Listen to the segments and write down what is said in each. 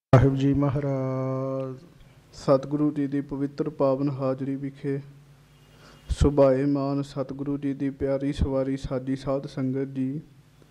ਸਾਹਿਬ ਜੀ ਮਹਾਰਾਜ। ਸਤਿਗੁਰੂ ਜੀ ਦੀ ਪਵਿੱਤਰ ਪਾਵਨ ਹਾਜ਼ਰੀ ਵਿਖੇ ਸੁਭਾਏ ਮਾਨ ਸਤਿਗੁਰੂ ਜੀ ਦੀ ਪਿਆਰੀ ਸਵਾਰੀ ਸਾਜੀ ਸਾਧ ਸੰਗਤ ਜੀ,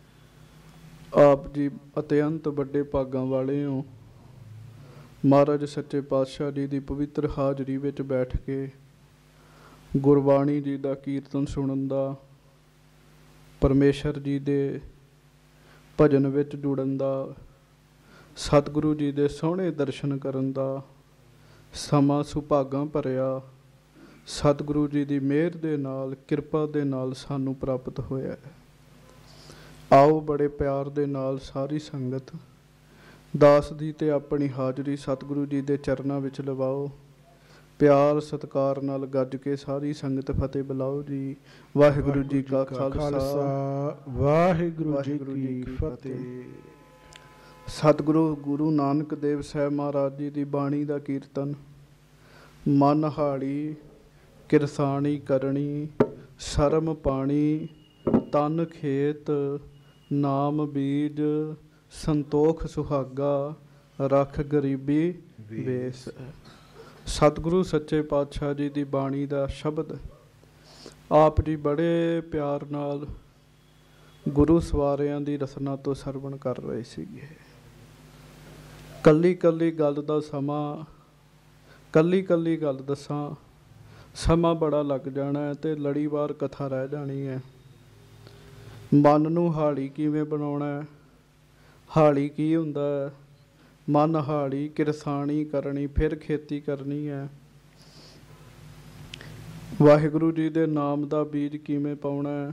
ਆਪ ਜੀ ਅਤਿਅੰਤ ਵੱਡੇ ਭਾਗਾਂ ਵਾਲੇ ਹੋ। ਮਹਾਰਾਜ ਸੱਚੇ ਪਾਤਸ਼ਾਹ ਜੀ ਦੀ ਪਵਿੱਤਰ ਹਾਜ਼ਰੀ ਵਿੱਚ ਬੈਠ ਕੇ ਗੁਰਬਾਣੀ ਜੀ ਦਾ ਕੀਰਤਨ ਸੁਣਨ ਦਾ, ਪਰਮੇਸ਼ਰ ਜੀ ਦੇ ਭਜਨ ਵਿੱਚ ਜੁੜਨ ਦਾ, ਸਤਿਗੁਰੂ ਜੀ ਦੇ ਸੋਹਣੇ ਦਰਸ਼ਨ ਕਰਨ ਦਾ ਸਮਾਂ ਸੁਭਾਗਾਂ ਭਰਿਆ ਸਤਿਗੁਰੂ ਜੀ ਦੀ ਮਿਹਰ ਦੇ ਨਾਲ, ਕਿਰਪਾ ਦੇ ਨਾਲ ਸਾਨੂੰ ਪ੍ਰਾਪਤ ਹੋਇਆ ਹੈ। ਆਓ ਬੜੇ ਪਿਆਰ ਦੇ ਨਾਲ ਸਾਰੀ ਸੰਗਤ ਦਾਸ ਦੀ ਤੇ ਆਪਣੀ ਹਾਜ਼ਰੀ ਸਤਿਗੁਰੂ ਜੀ ਦੇ ਚਰਨਾਂ ਵਿੱਚ ਲਵਾਓ। ਪਿਆਰ ਸਤਿਕਾਰ ਨਾਲ ਗੱਜ ਕੇ ਸਾਰੀ ਸੰਗਤ ਫਤਿਹ ਬੁਲਾਓ ਜੀ। ਵਾਹਿਗੁਰੂ ਜੀ ਕਾ ਖਾਲਸਾ, ਵਾਹਿਗੁਰੂ ਜੀ ਕੀ ਫਤਿਹ। ਸਤਿਗੁਰੂ ਗੁਰੂ ਨਾਨਕ ਦੇਵ ਸਾਹਿਬ ਮਹਾਰਾਜ ਜੀ ਦੀ ਬਾਣੀ ਦਾ ਕੀਰਤਨ। ਮਨ ਹਾੜੀ ਕਿਰਸਾਣੀ ਕਰਨੀ, ਸ਼ਰਮ ਪਾਣੀ ਤਨ ਖੇਤ, ਨਾਮ ਬੀਜ ਸੰਤੋਖ ਸੁਹਾਗਾ, ਰੱਖ ਗਰੀਬੀ ਵੇਸ। ਸਤਿਗੁਰੂ ਸੱਚੇ ਪਾਤਸ਼ਾਹ ਜੀ ਦੀ ਬਾਣੀ ਦਾ ਸ਼ਬਦ ਆਪ ਜੀ ਬੜੇ ਪਿਆਰ ਨਾਲ ਗੁਰੂ ਸਵਾਰਿਆਂ ਦੀ ਰਸਨਾ ਤੋਂ ਸਰਵਣ ਕਰ ਰਹੇ ਸੀਗੇ। ਕੱਲੀ ਕੱਲੀ ਗੱਲ ਦਾ ਸਮਾਂ, ਕੱਲੀ ਕੱਲੀ ਗੱਲ ਦੱਸਾਂ ਸਮਾਂ ਬੜਾ ਲੱਗ ਜਾਣਾ ਹੈ ਅਤੇ ਲੜੀਵਾਰ ਕਥਾ ਰਹਿ ਜਾਣੀ ਹੈ। ਮਨ ਨੂੰ ਹਾੜੀ ਕਿਵੇਂ ਬਣਾਉਣਾ ਹੈ, ਹਾੜੀ ਕੀ ਹੁੰਦਾ ਹੈ, ਮਨ ਹਾੜੀ ਕਿਰਸਾਣੀ ਕਰਨੀ, ਫਿਰ ਖੇਤੀ ਕਰਨੀ ਹੈ। ਵਾਹਿਗੁਰੂ ਜੀ ਦੇ ਨਾਮ ਦਾ ਬੀਜ ਕਿਵੇਂ ਪਾਉਣਾ ਹੈ,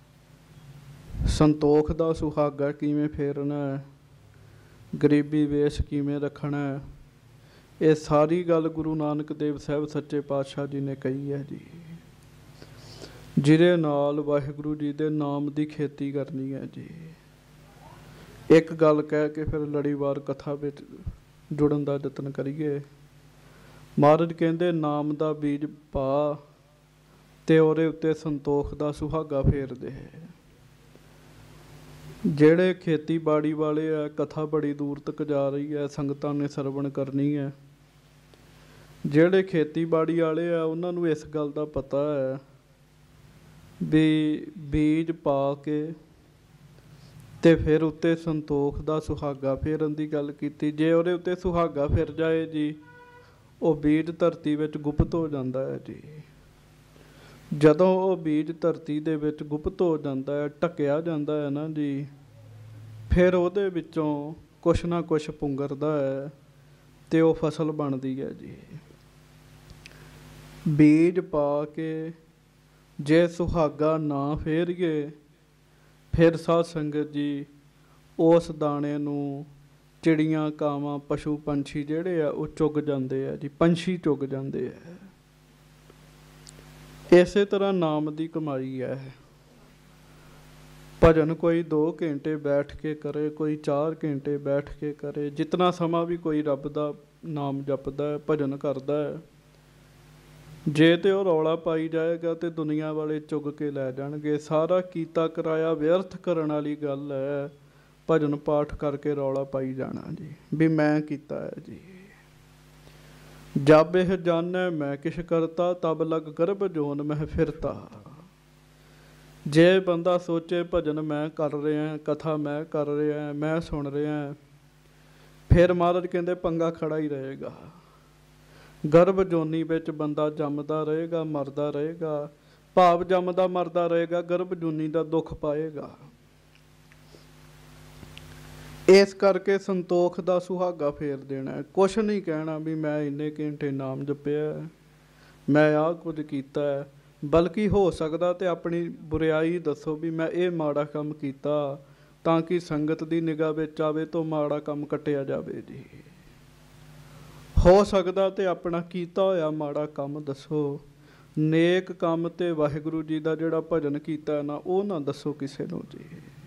ਸੰਤੋਖ ਦਾ ਸੁਹਾਗਾ ਕਿਵੇਂ ਫੇਰਨਾ ਹੈ, ਗਰੀਬੀ ਵੇਸ਼ ਕਿਵੇਂ ਰੱਖਣਾ ਹੈ। ਇਹ ਸਾਰੀ ਗੱਲ ਗੁਰੂ ਨਾਨਕ ਦੇਵ ਸਾਹਿਬ ਸੱਚੇ ਪਾਤਸ਼ਾਹ ਜੀ ਨੇ ਕਹੀ ਹੈ ਜੀ, ਜਿਹਦੇ ਨਾਲ ਵਾਹਿਗੁਰੂ ਜੀ ਦੇ ਨਾਮ ਦੀ ਖੇਤੀ ਕਰਨੀ ਹੈ ਜੀ। ਇੱਕ ਗੱਲ ਕਹਿ ਕੇ ਫਿਰ ਲੜੀਵਾਰ ਕਥਾ ਵਿੱਚ ਜੁੜਨ ਦਾ ਯਤਨ ਕਰੀਏ। ਮਹਾਰਾਜ ਕਹਿੰਦੇ ਨਾਮ ਦਾ ਬੀਜ ਪਾ ਤੇ ਉਹਦੇ ਉੱਤੇ ਸੰਤੋਖ ਦਾ ਸੁਹਾਗਾ ਫੇਰਦੇ। ਜਿਹੜੇ ਖੇਤੀਬਾੜੀ ਵਾਲੇ ਆ, ਕਥਾ ਬੜੀ ਦੂਰ ਤੱਕ ਜਾ ਰਹੀ ਹੈ, ਸੰਗਤਾਂ ਨੇ ਸਰਵਣ ਕਰਨੀ ਹੈ। ਜਿਹੜੇ ਖੇਤੀਬਾੜੀ ਵਾਲੇ ਆ ਉਹਨਾਂ ਨੂੰ ਇਸ ਗੱਲ ਦਾ ਪਤਾ ਹੈ ਵੀ ਬੀਜ ਪਾ ਕੇ ਤੇ ਫਿਰ ਉੱਤੇ ਸੰਤੋਖ ਦਾ ਸੁਹਾਗਾ ਫੇਰਨ ਦੀ ਗੱਲ ਕੀਤੀ। ਜੇ ਉਹਦੇ ਉੱਤੇ ਸੁਹਾਗਾ ਫਿਰ ਜਾਏ ਜੀ, ਉਹ ਬੀਜ ਧਰਤੀ ਵਿੱਚ ਗੁਪਤ ਹੋ ਜਾਂਦਾ ਹੈ ਜੀ। ਜਦੋਂ ਉਹ ਬੀਜ ਧਰਤੀ ਦੇ ਵਿੱਚ ਗੁਪਤ ਹੋ ਜਾਂਦਾ ਹੈ, ਢੱਕਿਆ ਜਾਂਦਾ ਹੈ ਨਾ ਜੀ, ਫਿਰ ਉਹਦੇ ਵਿੱਚੋਂ ਕੁਛ ਨਾ ਕੁਛ ਪੁੰਗਰਦਾ ਹੈ ਅਤੇ ਉਹ ਫਸਲ ਬਣਦੀ ਹੈ ਜੀ। ਬੀਜ ਪਾ ਕੇ ਜੇ ਸੁਹਾਗਾ ਨਾ ਫੇਰੀਏ, ਫਿਰ ਸਾਧ ਸੰਗਤ ਜੀ ਉਸ ਦਾਣੇ ਨੂੰ ਚਿੜੀਆਂ, ਕਾਵਾਂ, ਪਸ਼ੂ ਪੰਛੀ ਜਿਹੜੇ ਆ ਉਹ ਚੁੱਗ ਜਾਂਦੇ ਆ ਜੀ, ਪੰਛੀ ਚੁੱਗ ਜਾਂਦੇ ਆ। ਇਸੇ ਤਰ੍ਹਾਂ ਨਾਮ ਦੀ ਕਮਾਈ ਹੈ। ਭਜਨ ਕੋਈ 2 ਘੰਟੇ ਬੈਠ ਕੇ ਕਰੇ, ਕੋਈ 4 ਘੰਟੇ ਬੈਠ ਕੇ ਕਰੇ, ਜਿਤਨਾ ਸਮਾਂ ਵੀ ਕੋਈ ਰੱਬ ਦਾ ਨਾਮ ਜਪਦਾ ਹੈ, ਭਜਨ ਕਰਦਾ ਹੈ। ਜੇ ਤੇ ਉਹ ਰੌਲਾ ਪਾਈ ਜਾਏਗਾ ਤੇ ਦੁਨੀਆ ਵਾਲੇ ਚੁੱਗ ਕੇ ਲੈ ਜਾਣਗੇ। ਸਾਰਾ ਕੀਤਾ ਕਰਾਇਆ ਵਿਅਰਥ ਕਰਨ ਵਾਲੀ ਗੱਲ ਹੈ। ਭਜਨ ਪਾਠ ਕਰਕੇ ਰੌਲਾ ਪਾਈ ਜਾਣਾ ਜੀ ਵੀ ਮੈਂ ਕੀਤਾ ਹੈ ਜੀ। ਜਬ ਇਹ ਜਾਣੈ ਮੈਂ ਕਿਛ ਕਰਤਾ, ਤਬ ਲਗ ਗਰਭ ਜੋਨ ਮਹਿ ਫਿਰਤਾ। ਜੇ ਬੰਦਾ ਸੋਚੇ ਭਜਨ ਮੈਂ ਕਰ ਰਿਹਾ, ਕਥਾ ਮੈਂ ਕਰ ਰਿਹਾ, ਮੈਂ ਸੁਣ ਰਿਹਾ, ਫਿਰ ਮਹਾਰਾਜ ਕਹਿੰਦੇ ਪੰਗਾ ਖੜਾ ਹੀ ਰਹੇਗਾ। ਗਰਭ ਜੋਨੀ ਵਿੱਚ ਬੰਦਾ ਜੰਮਦਾ ਰਹੇਗਾ, ਮਰਦਾ ਰਹੇਗਾ, ਭਾਵ ਜੰਮਦਾ ਮਰਦਾ ਰਹੇਗਾ, ਗਰਭ ਜੋਨੀ ਦਾ ਦੁੱਖ ਪਾਏਗਾ। ਇਸ ਕਰਕੇ ਸੰਤੋਖ ਦਾ ਸੁਹਾਗਾ ਫੇਰ ਦੇਣਾ। ਕੁਛ ਨਹੀਂ ਕਹਿਣਾ ਵੀ ਮੈਂ ਇੰਨੇ ਘੰਟੇ ਨਾਮ ਜਪਿਆ, ਮੈਂ ਆਹ ਕੁਝ ਕੀਤਾ ਹੈ, ਬਲਕਿ ਹੋ ਸਕਦਾ ਤੇ ਆਪਣੀ ਬੁਰਿਆਈ ਦੱਸੋ ਵੀ ਮੈਂ ਇਹ ਮਾੜਾ ਕੰਮ ਕੀਤਾ, ਤਾਂ ਕਿ ਸੰਗਤ ਦੀ ਨਿਗਾਹ ਵਿੱਚ ਆਵੇ ਤਾਂ ਮਾੜਾ ਕੰਮ ਕੱਟਿਆ ਜਾਵੇ ਜੀ। ਹੋ ਸਕਦਾ ਤੇ ਆਪਣਾ ਕੀਤਾ ਹੋਇਆ ਮਾੜਾ ਕੰਮ ਦੱਸੋ। ਨੇਕ ਕੰਮ ਤੇ ਵਾਹਿਗੁਰੂ ਜੀ ਦਾ ਜਿਹੜਾ ਭਜਨ ਕੀਤਾ ਨਾ, ਉਹ ਨਾ ਦੱਸੋ ਕਿਸੇ ਨੂੰ ਜੀ,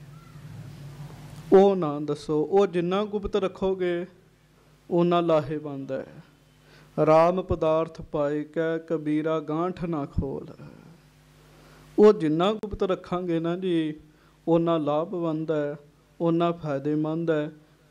ਉਹ ਨਾ ਦੱਸੋ। ਉਹ ਜਿੰਨਾ ਗੁਪਤ ਰੱਖੋਗੇ ਓਨਾ ਲਾਹੇਵੰਦ ਹੈ। ਰਾਮ ਪਦਾਰਥ ਪਾਏ ਕੈ ਕਬੀਰਾ ਗਾਂਠ ਨਾ ਖੋਲ। ਉਹ ਜਿੰਨਾ ਗੁਪਤ ਰੱਖਾਂਗੇ ਨਾ ਜੀ, ਓਨਾ ਲਾਭਵੰਦ ਹੈ, ਓਨਾ ਫਾਇਦੇਮੰਦ ਹੈ।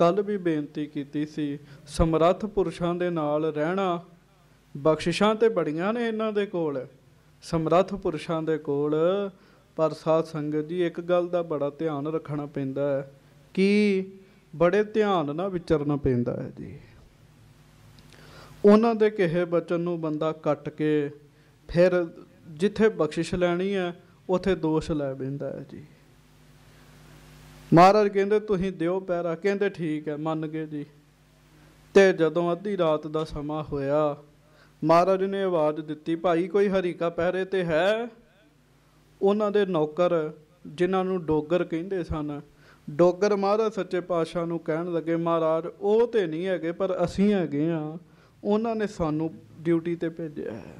कल भी बेनती कीती सी, समर्थ पुरुषां दे नाल रहना। बख्शिशां ते बड़ियां ने इन्हां दे कोल, समर्थ पुरुषां दे कोल, पर साध संगत जी एक गल दा बड़ा ध्यान रखना पैंदा है कि बड़े ध्यान नाल विचरना पैंदा है जी। उन्हां दे कहे बचन नूं बंदा कट के फिर जिथे बख्शिश लैनी है उथे दोष लै बैंदा है जी। महाराज कहंदे तुसीं दिओ पैरा, कहंदे ठीक है मन गए जी। ते जदों अद्धी रात दा समा होया, महाराज ने आवाज़ दित्ती, भाई कोई हरीका पहरे ते है? उन्हां दे नौकर जिन्हां नूं डोगर कहिंदे सन, डोगर महाराज सच्चे पातशाह नूं कहण लगे, महाराज वो तो नहीं हैगे पर असीं हैगे हाँ, उन्हां ने सानूं ड्यूटी ते भेजिया है।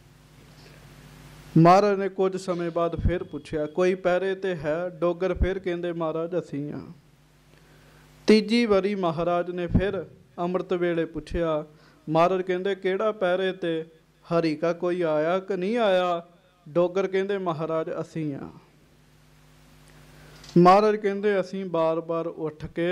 महाराज ने कुछ समय बाद फिर पूछया, कोई पहरे ते है? डोगर फिर कहंदे महाराज असीं हाँ। तीजी वारी महाराज ने फिर अमृत वेले पूछया, महाराज कहंदे किहड़ा पहरे ते? हरीका कोई आया कि नहीं आया? डोगर कहंदे महाराज असीं हाँ। महाराज कहंदे असीं बार बार उठ के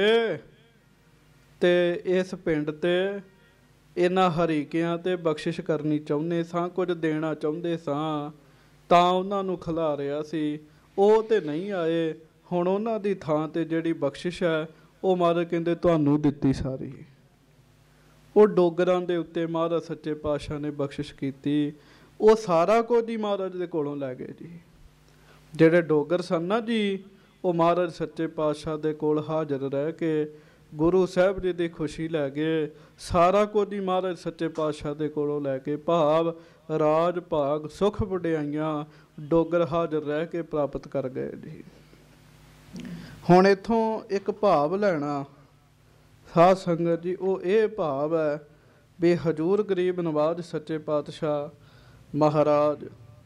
ते इस पिंड ते इन्हां हरीकियां ते बख्शिश करनी चाहुंदे सां, कुछ देना चाहुंदे सां, तां उन्हां नूं खिलारिया सी, ਉਹ ਤੇ नहीं आए। हुण उन्हां दी थां ते जिहड़ी बख्शिश है वो महाराज कहंदे तुहानूं दित्ती सारी। वो डोगरां दे उत्ते महाराज सच्चे पातशाह ने बख्शिश कीती, वो सारा कुछ ही महाराज दे कोलों लै गए जी। जिहड़े डोगर सन ना जी, वो महाराज सच्चे पातशाह दे कोल हाज़र रह के गुरु साहब जी की खुशी लै गए। सारा कुछ ही महाराज सच्चे पातशाह दे कोलों लै के, भाव राज भाग सुख वडियाइयां डोगर हाज़र रह के प्राप्त कर गए जी। हुण इत्थों एक भाव लैना साध संगत जी, वो ये भाव है भी हजूर गरीब नवाज सच्चे पातशाह महाराज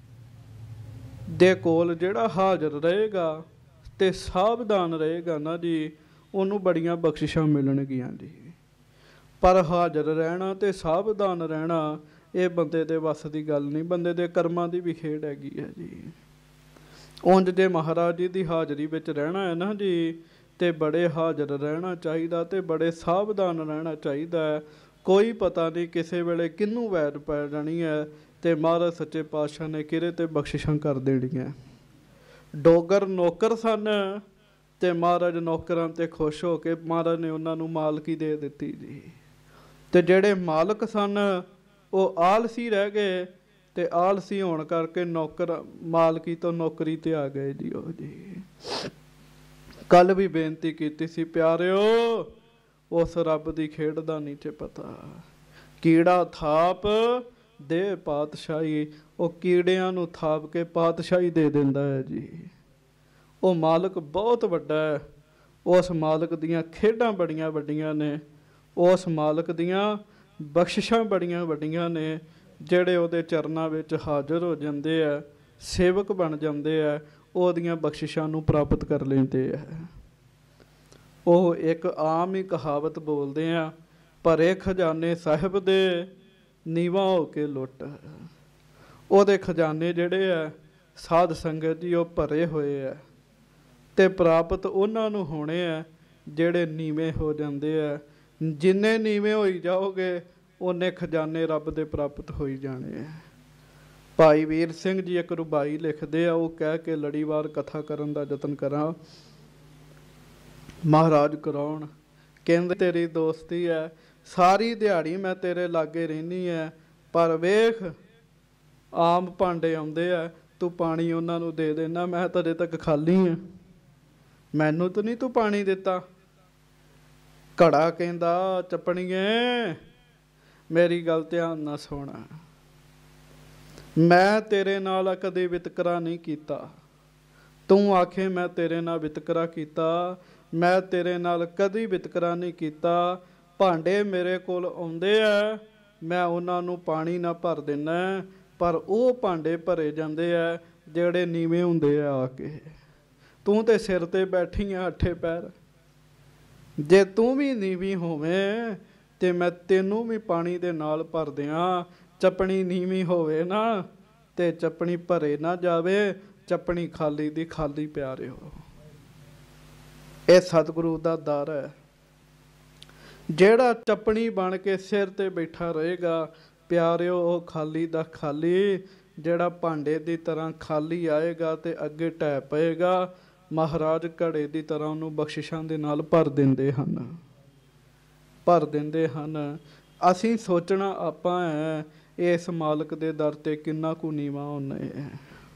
दे कोल जिहड़ा हाज़र रहेगा ते सावधान रहेगा ना जी, उन्होंने बड़ियां बख्शिशां मिलणगियां जी। पर हाज़र रहना ते सावधान रहना ये बंदे दे वस की गल नहीं, बंदे दे कर्मां दी भी खेड हैगी है जी। उंज जे महाराज जी की हाज़री विच रहना है ना जी, ते बड़े हाज़र रहना चाहिदा ते बड़े सावधान रहना चाहिदा है। कोई पता नहीं किसे वेले किनू वैर पै जानी है ते महाराज सच्चे पातशाह ने किरे ते बख्शिशां कर देणियां। डोगर नौकर सन ते महाराज नौकरां ते खुश हो के महाराज ने उन्हां नूं मालकी दे दित्ती जी। ते जिहड़े मालक सन वो आलसी रह गए ते आलसी होण करके नौकर मालकी तो नौकरी ते आ गए जी। ओ जी कल भी बेनती कीती सी, प्यारिओ उस रब दी खेड दा नहीं चे पता, कीड़ा थाप दे पातशाही, वो कीड़ियां नूं थाप के पातशाही दे दिंदा है जी। वो मालक बहुत वड्डा है, उस मालक दियां खेडां बड़ियां वड्डियां ने, उस मालक दियां बख्शिशां बड़ियां वड्डियां ने। जिहड़े उहदे चरनां विच हाज़र हो जांदे आ, सेवक बन जांदे आ, ਉਹਦੀਆਂ ਬਖਸ਼ਿਸ਼ਾਂ ਨੂੰ ਪ੍ਰਾਪਤ ਕਰ ਲੈਂਦੇ ਹੈ। ਉਹ ਇੱਕ ਆਮ ਹੀ ਕਹਾਵਤ ਬੋਲਦੇ ਆ, ਭਰੇ ਖਜ਼ਾਨੇ ਸਾਹਿਬ ਦੇ ਨੀਵਾਂ ਹੋ ਕੇ ਲੁੱਟ। ਉਹਦੇ ਖਜ਼ਾਨੇ ਜਿਹੜੇ ਆ ਸਾਧ ਸੰਗਤ ਜੀ ਉਹ ਭਰੇ ਹੋਏ ਆ ਤੇ ਪ੍ਰਾਪਤ ਉਹਨਾਂ ਨੂੰ ਹੋਣੇ ਆ ਜਿਹੜੇ ਨੀਵੇਂ ਹੋ ਜਾਂਦੇ ਆ। ਜਿੰਨੇ ਨੀਵੇਂ ਹੋਈ ਜਾਓਗੇ ਉਹਨੇ ਖਜ਼ਾਨੇ ਰੱਬ ਦੇ ਪ੍ਰਾਪਤ ਹੋਈ ਜਾਣੇ ਆ। भाई वीर सिंह जी एक रुबाई लिखते हैं, वो कह के लड़ीवार कथा करन दा जतन करा, महाराज कराउण कहंदे तेरी दोस्ती है, सारी दिहाड़ी मैं तेरे लागे रहनी है, पर वेख आम भांडे आउंदे आ, तू पानी उन्हां नूं दे देना, मैं तो अजे तक खाली हाँ, मैनू तो नहीं तू पानी दिता। घड़ा कहंदा चपणीए मेरी गल ध्यान नाल सुण, मैं तेरे नाल कदे वितकरा नहीं कीता, तू आखे मैं तेरे नाल वितकरा कीता, मैं तेरे नाल कदी वितकरा नहीं कीता। भांडे मेरे कोल आउंदे आ, मैं उन्हां नूं पानी ना भर देना, पर वो भांडे भरे जांदे आ जिहड़े नीवें हुंदे आ आके। तू ते सिर ते बैठी आ अठे पैर, जे तू भी नीवी होवें ते मैं तेनू भी पानी दे नाल भर दियां। चपनी नीवी होवे ना ते चपनी भरे ना जावे, चपनी खाली दी खाली प्यारे हो। ये सतगुरु दा दर है। ਜਿਹੜਾ ਚੱਪਣੀ ਬਣ ਕੇ ਸਿਰ ਤੇ ਬੈਠਾ ਰਹੇਗਾ ਪਿਆਰਿਓ, ਉਹ ਖਾਲੀ ਦਾ ਖਾਲੀ। ਜਿਹੜਾ ਭਾਂਡੇ ਦੀ ਤਰ੍ਹਾਂ ਖਾਲੀ ਆਏਗਾ ਤੇ ਅੱਗੇ ਢਹਿ ਪਏਗਾ। ਮਹਾਰਾਜ ਘੜੇ ਦੀ ਤਰ੍ਹਾਂ ਉਹਨੂੰ ਬਖਸ਼ਿਸ਼ਾਂ ਦੇ ਨਾਲ ਭਰ ਦਿੰਦੇ ਹਨ, ਭਰ ਦਿੰਦੇ ਹਨ। ਅਸੀਂ ਸੋਚਣਾ ਆਪਾਂ ਹੈ ਇਸ ਮਾਲਕ ਦੇ ਦਰ ਤੇ ਕਿੰਨਾ ਕੁ ਨੀਵਾਂ ਹੁੰਨੇ ਹੈ।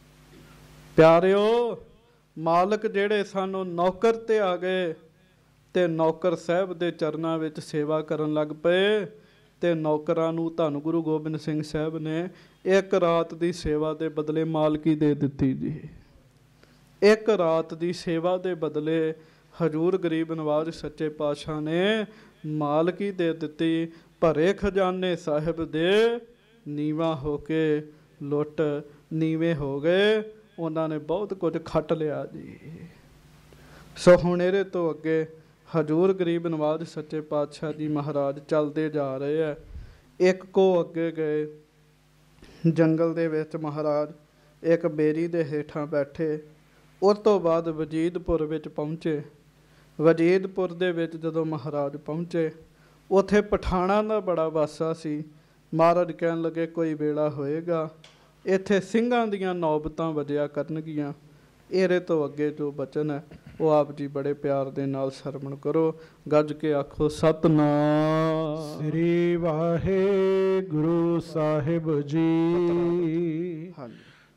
ਪਿਆਰਿਓ, ਮਾਲਕ ਜਿਹੜੇ ਸਾਨੂੰ ਨੌਕਰ ਤੇ ਆ ਗਏ ਤੇ ਨੌਕਰ ਸਾਹਿਬ ਦੇ ਚਰਨਾਂ ਵਿੱਚ ਸੇਵਾ ਕਰਨ ਲੱਗ ਪਏ ਤੇ ਨੌਕਰਾਂ ਨੂੰ ਧੰਨ ਗੁਰੂ ਗੋਬਿੰਦ ਸਿੰਘ ਸਾਹਿਬ ਨੇ ਇੱਕ ਰਾਤ ਦੀ ਸੇਵਾ ਦੇ ਬਦਲੇ ਮਾਲਕੀ ਦੇ ਦਿੱਤੀ ਜੀ। ਇੱਕ ਰਾਤ ਦੀ ਸੇਵਾ ਦੇ ਬਦਲੇ ਹਜ਼ੂਰ ਗਰੀਬ ਨਵਾਜ਼ ਸੱਚੇ ਪਾਤਸ਼ਾਹ ਨੇ ਮਾਲਕੀ ਦੇ ਦਿੱਤੀ। ਭਰੇ ਖਜ਼ਾਨੇ ਸਾਹਿਬ ਦੇ ਨੀਵਾਂ ਹੋ ਕੇ ਲੁੱਟ ਨੀਵੇਂ ਹੋ ਗਏ। ਉਹਨਾਂ ਨੇ ਬਹੁਤ ਕੁਝ ਖੱਟ ਲਿਆ ਜੀ। ਸੋ ਹੁਣ ਇਹਦੇ ਤੋਂ ਅੱਗੇ ਹਜ਼ੂਰ ਗਰੀਬ ਨਵਾਜ਼ ਸੱਚੇ ਪਾਤਸ਼ਾਹ ਜੀ ਮਹਾਰਾਜ ਚੱਲਦੇ ਜਾ ਰਹੇ ਹੈ। ਇੱਕ ਕੋ ਅੱਗੇ ਗਏ ਜੰਗਲ ਦੇ ਵਿੱਚ ਮਹਾਰਾਜ ਇੱਕ ਬੇਰੀ ਦੇ ਹੇਠਾਂ ਬੈਠੇ। ਉਸ ਤੋਂ ਬਾਅਦ ਵਜੀਦਪੁਰ ਵਿੱਚ ਪਹੁੰਚੇ। ਵਜੀਦਪੁਰ ਦੇ ਵਿੱਚ ਜਦੋਂ ਮਹਾਰਾਜ ਪਹੁੰਚੇ, ਉੱਥੇ ਪਠਾਣਾਂ ਦਾ ਬੜਾ ਵਾਸਾ ਸੀ। ਮਹਾਰਾਜ ਕਹਿਣ ਲੱਗੇ ਕੋਈ ਵੇਲਾ ਹੋਏਗਾ ਇੱਥੇ ਸਿੰਘਾਂ ਦੀਆਂ ਨੌਬਤਾਂ ਵਜਿਆ ਕਰਨਗੀਆਂ। ਇਹਦੇ ਤੋਂ ਅੱਗੇ ਜੋ ਬਚਨ ਹੈ ਉਹ ਆਪ ਜੀ ਬੜੇ ਪਿਆਰ ਦੇ ਨਾਲ ਸਰਵਣ ਕਰੋ। ਗੱਜ ਕੇ ਆਖੋ ਸਤਿਨਾਮ ਸ੍ਰੀ ਵਾਹਿਗੁਰੂ ਸਾਹਿਬ ਜੀ। ਹਾਂਜੀ,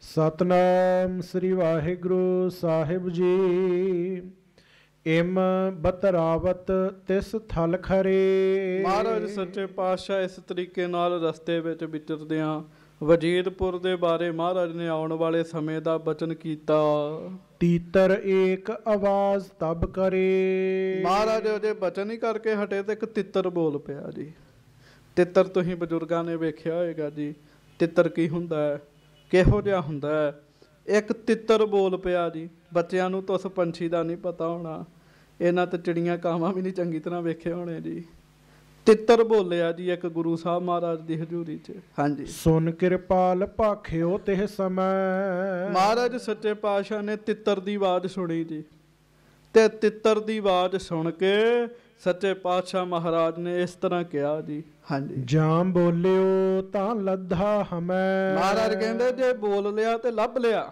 ਸਤਿਨਾਮ ਸ੍ਰੀ ਵਾਹਿਗੁਰੂ ਸਾਹਿਬ ਜੀ। ਇਮ ਬਤਰਾਵਤ ਤਿਸ ਥਲ ਖਰੇ। ਮਹਾਰਾਜ ਸੱਚੇ ਪਾਤਸ਼ਾਹ ਇਸ ਤਰੀਕੇ ਨਾਲ ਰਸਤੇ ਵਿੱਚ ਵਿਚਰਦਿਆਂ ਵਜੀਦਪੁਰ ਦੇ ਬਾਰੇ ਮਹਾਰਾਜ ਨੇ ਆਉਣ ਵਾਲੇ ਸਮੇਂ ਦਾ ਬਚਨ ਕੀਤਾ। ਤੀਤਰ ਏਕ ਆਵਾਜ਼ ਤਬ ਕਰੇ। ਮਹਾਰਾਜ ਅਜੇ ਬਚਨ ਹੀ ਕਰਕੇ ਹਟੇ ਤੇ ਇੱਕ ਤਿੱਤਰ ਬੋਲ ਪਿਆ ਜੀ। ਤਿੱਤਰ ਤੁਸੀਂ ਬਜ਼ੁਰਗਾਂ ਨੇ ਵੇਖਿਆ ਹੋਏਗਾ ਜੀ। ਤਿੱਤਰ ਕੀ ਹੁੰਦਾ ਹੈ, ਕਿਹੋ ਜਿਹਾ ਹੁੰਦਾ ਹੈ? ਇੱਕ ਤਿੱਤਰ ਬੋਲ ਪਿਆ ਜੀ। ਬੱਚਿਆਂ ਨੂੰ ਤਾਂ ਉਸ ਪੰਛੀ ਦਾ ਨਹੀਂ ਪਤਾ ਹੋਣਾ, ਇਹਨਾਂ ਤੇ ਚਿੜੀਆਂ ਕਾਵਾਂ ਵੀ ਨਹੀਂ ਚੰਗੀ ਤਰ੍ਹਾਂ ਵੇਖੇ ਹੋਣੇ ਜੀ। ਤਿੱਤਰ ਬੋਲਿਆ ਜੀ ਇੱਕ ਗੁਰੂ ਸਾਹਿਬ ਮਹਾਰਾਜ ਦੀ ਹਜ਼ੂਰੀ 'ਚ। ਹਾਂਜੀ, ਸੁਨ ਕਿਰਪਾਲ ਭਾਖਿਓ ਤਿਹ ਸਮੈ। ਮਹਾਰਾਜ ਸੱਚੇ ਪਾਤਸ਼ਾਹ ਨੇ ਤਿੱਤਰ ਦੀ ਆਵਾਜ਼ ਸੁਣੀ ਜੀ। ਤੇ ਤਿੱਤਰ ਦੀ ਆਵਾਜ਼ ਸੁਣ ਕੇ ਸੱਚੇ ਪਾਤਸ਼ਾਹ ਮਹਾਰਾਜ ਨੇ ਇਸ ਤਰ੍ਹਾਂ ਕਿਹਾ ਜੀ। ਹਾਂਜੀ, ਜਾਮ ਬੋਲਿਓ ਤਾਂ ਲੱਧਾ ਹਮੈ। ਮਹਾਰਾਜ ਕਹਿੰਦੇ ਜੇ ਬੋਲ ਲਿਆ ਤੇ ਲੱਭ ਲਿਆ।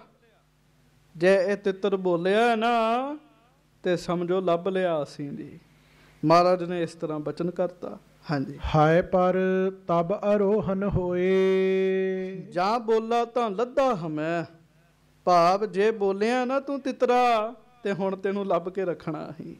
ਜੇ ਇਹ ਤਿੱਤਰ ਬੋਲਿਆ ਨਾ ਤੇ ਸਮਝੋ ਲੱਭ ਲਿਆ ਅਸੀਂ ਜੀ। ਮਹਾਰਾਜ ਨੇ ਇਸ ਤਰ੍ਹਾਂ ਬਚਨ ਕਰਤਾ। ਹਾਂਜੀ, ਹਾਏ ਪਰ ਤਬ ਅਰੋਹਨ ਹੋਏ। ਜਾਂ ਬੋਲਾ ਤਾਂ ਲੱਧਾ ਹਮੈ, ਭਾਵ ਜੇ ਬੋਲਿਆ ਨਾ ਤੂੰ ਤਿੱਤਰਾ ਤੇ ਹੁਣ ਤੈਨੂੰ ਲੱਭ ਕੇ ਰੱਖਣਾ ਅਸੀਂ,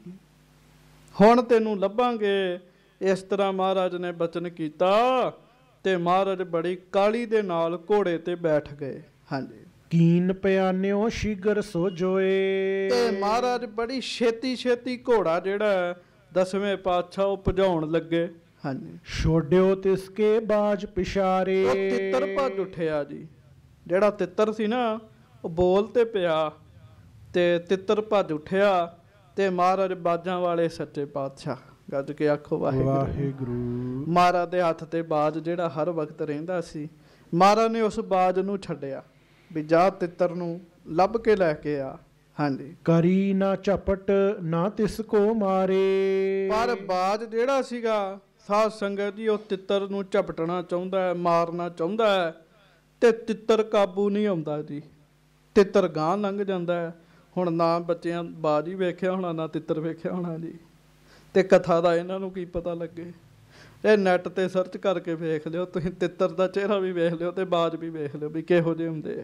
ਹੁਣ ਤੈਨੂੰ ਲੱਭਾਂਗੇ। ਇਸ ਤਰ੍ਹਾਂ ਮਹਾਰਾਜ ਨੇ ਬਚਨ ਕੀਤਾ ਤੇ ਮਹਾਰਾਜ ਬੜੀ ਕਾਹਲੀ ਦੇ ਨਾਲ ਘੋੜੇ ਤੇ ਬੈਠ ਗਏ। ਹਾਂਜੀ, ਕੀਨ ਪਿਆਨਿਓ ਸ਼ੀਗਰ ਸੋ ਜੋਏ। ਤੇ ਮਹਾਰਾਜ ਬੜੀ ਛੇਤੀ ਛੇਤੀ ਘੋੜਾ ਜਿਹੜਾ 10ਵੇਂ ਪਾਤਸ਼ਾਹ ਉਹ ਭਜਾਉਣ ਲੱਗੇ। ਹਾਂਜੀ, ਛੋੜਿਓ ਤਿਸਕੇ ਬਾਜ ਪਿਸ਼ਾਰੇ। ਉਹ ਤਿੱਤਰ ਭੱਜ ਉੱਠਿਆ ਜੀ। ਜਿਹੜਾ ਤਿੱਤਰ ਸੀ ਨਾ ਉਹ ਬੋਲ ਤੇ ਪਿਆ ਤੇ ਤਿੱਤਰ ਭੱਜ ਉੱਠਿਆ ਤੇ ਮਹਾਰਾਜ ਬਾਜਾਂ ਵਾਲੇ ਸੱਚੇ ਪਾਤਸ਼ਾਹ ਗੱਜ ਕੇ ਆਖੋ ਵਾਹਿਗੁਰੂ। ਮਹਾਰਾਜ ਦੇ ਹੱਥ ਤੇ ਬਾਜ ਜਿਹੜਾ ਹਰ ਵਕਤ ਰਹਿੰਦਾ ਸੀ, ਮਹਾਰਾਜ ਨੇ ਉਸ ਬਾਜ ਨੂੰ ਛੱਡਿਆ ਵੀ ਜਾ ਤਿੱਤਰ ਨੂੰ ਲੱਭ ਕੇ ਲੈ ਕੇ ਆ। ਹਾਂਜੀ, ਕਰੀ ਨਾ ਝਪਟ ਨਾ ਤਿਸ ਕੋ ਮਾਰੇ। ਪਰ ਬਾਜ ਜਿਹੜਾ ਸੀਗਾ ਸਾਧ ਸੰਗਤ ਜੀ ਉਹ ਤਿੱਤਰ ਨੂੰ ਝਪਟਣਾ ਚਾਹੁੰਦਾ ਹੈ, ਮਾਰਨਾ ਚਾਹੁੰਦਾ ਹੈ ਤੇ ਤਿੱਤਰ ਕਾਬੂ ਨਹੀਂ ਆਉਂਦਾ ਜੀ। ਤਿੱਤਰ ਗਾਂਹ ਲੰਘ ਜਾਂਦਾ ਹੈ। ਹੁਣ ਨਾ ਬੱਚਿਆਂ ਬਾਜ ਹੀ ਵੇਖਿਆ ਹੋਣਾ ਨਾ ਤਿੱਤਰ ਵੇਖਿਆ ਹੋਣਾ ਜੀ। ਤੇ ਕਥਾ ਦਾ ਇਹਨਾਂ ਨੂੰ ਕੀ ਪਤਾ ਲੱਗੇ। ਇਹ ਨੈੱਟ ਤੇ ਸਰਚ ਕਰਕੇ ਵੇਖ ਲਿਓ ਤੁਸੀਂ, ਤਿੱਤਰ ਦਾ ਚਿਹਰਾ ਵੀ ਵੇਖ ਲਿਓ ਤੇ ਬਾਜ ਵੀ ਵੇਖ ਲਿਓ ਵੀ ਕਿਹੋ ਜਿਹੇ ਹੁੰਦੇ ਆ।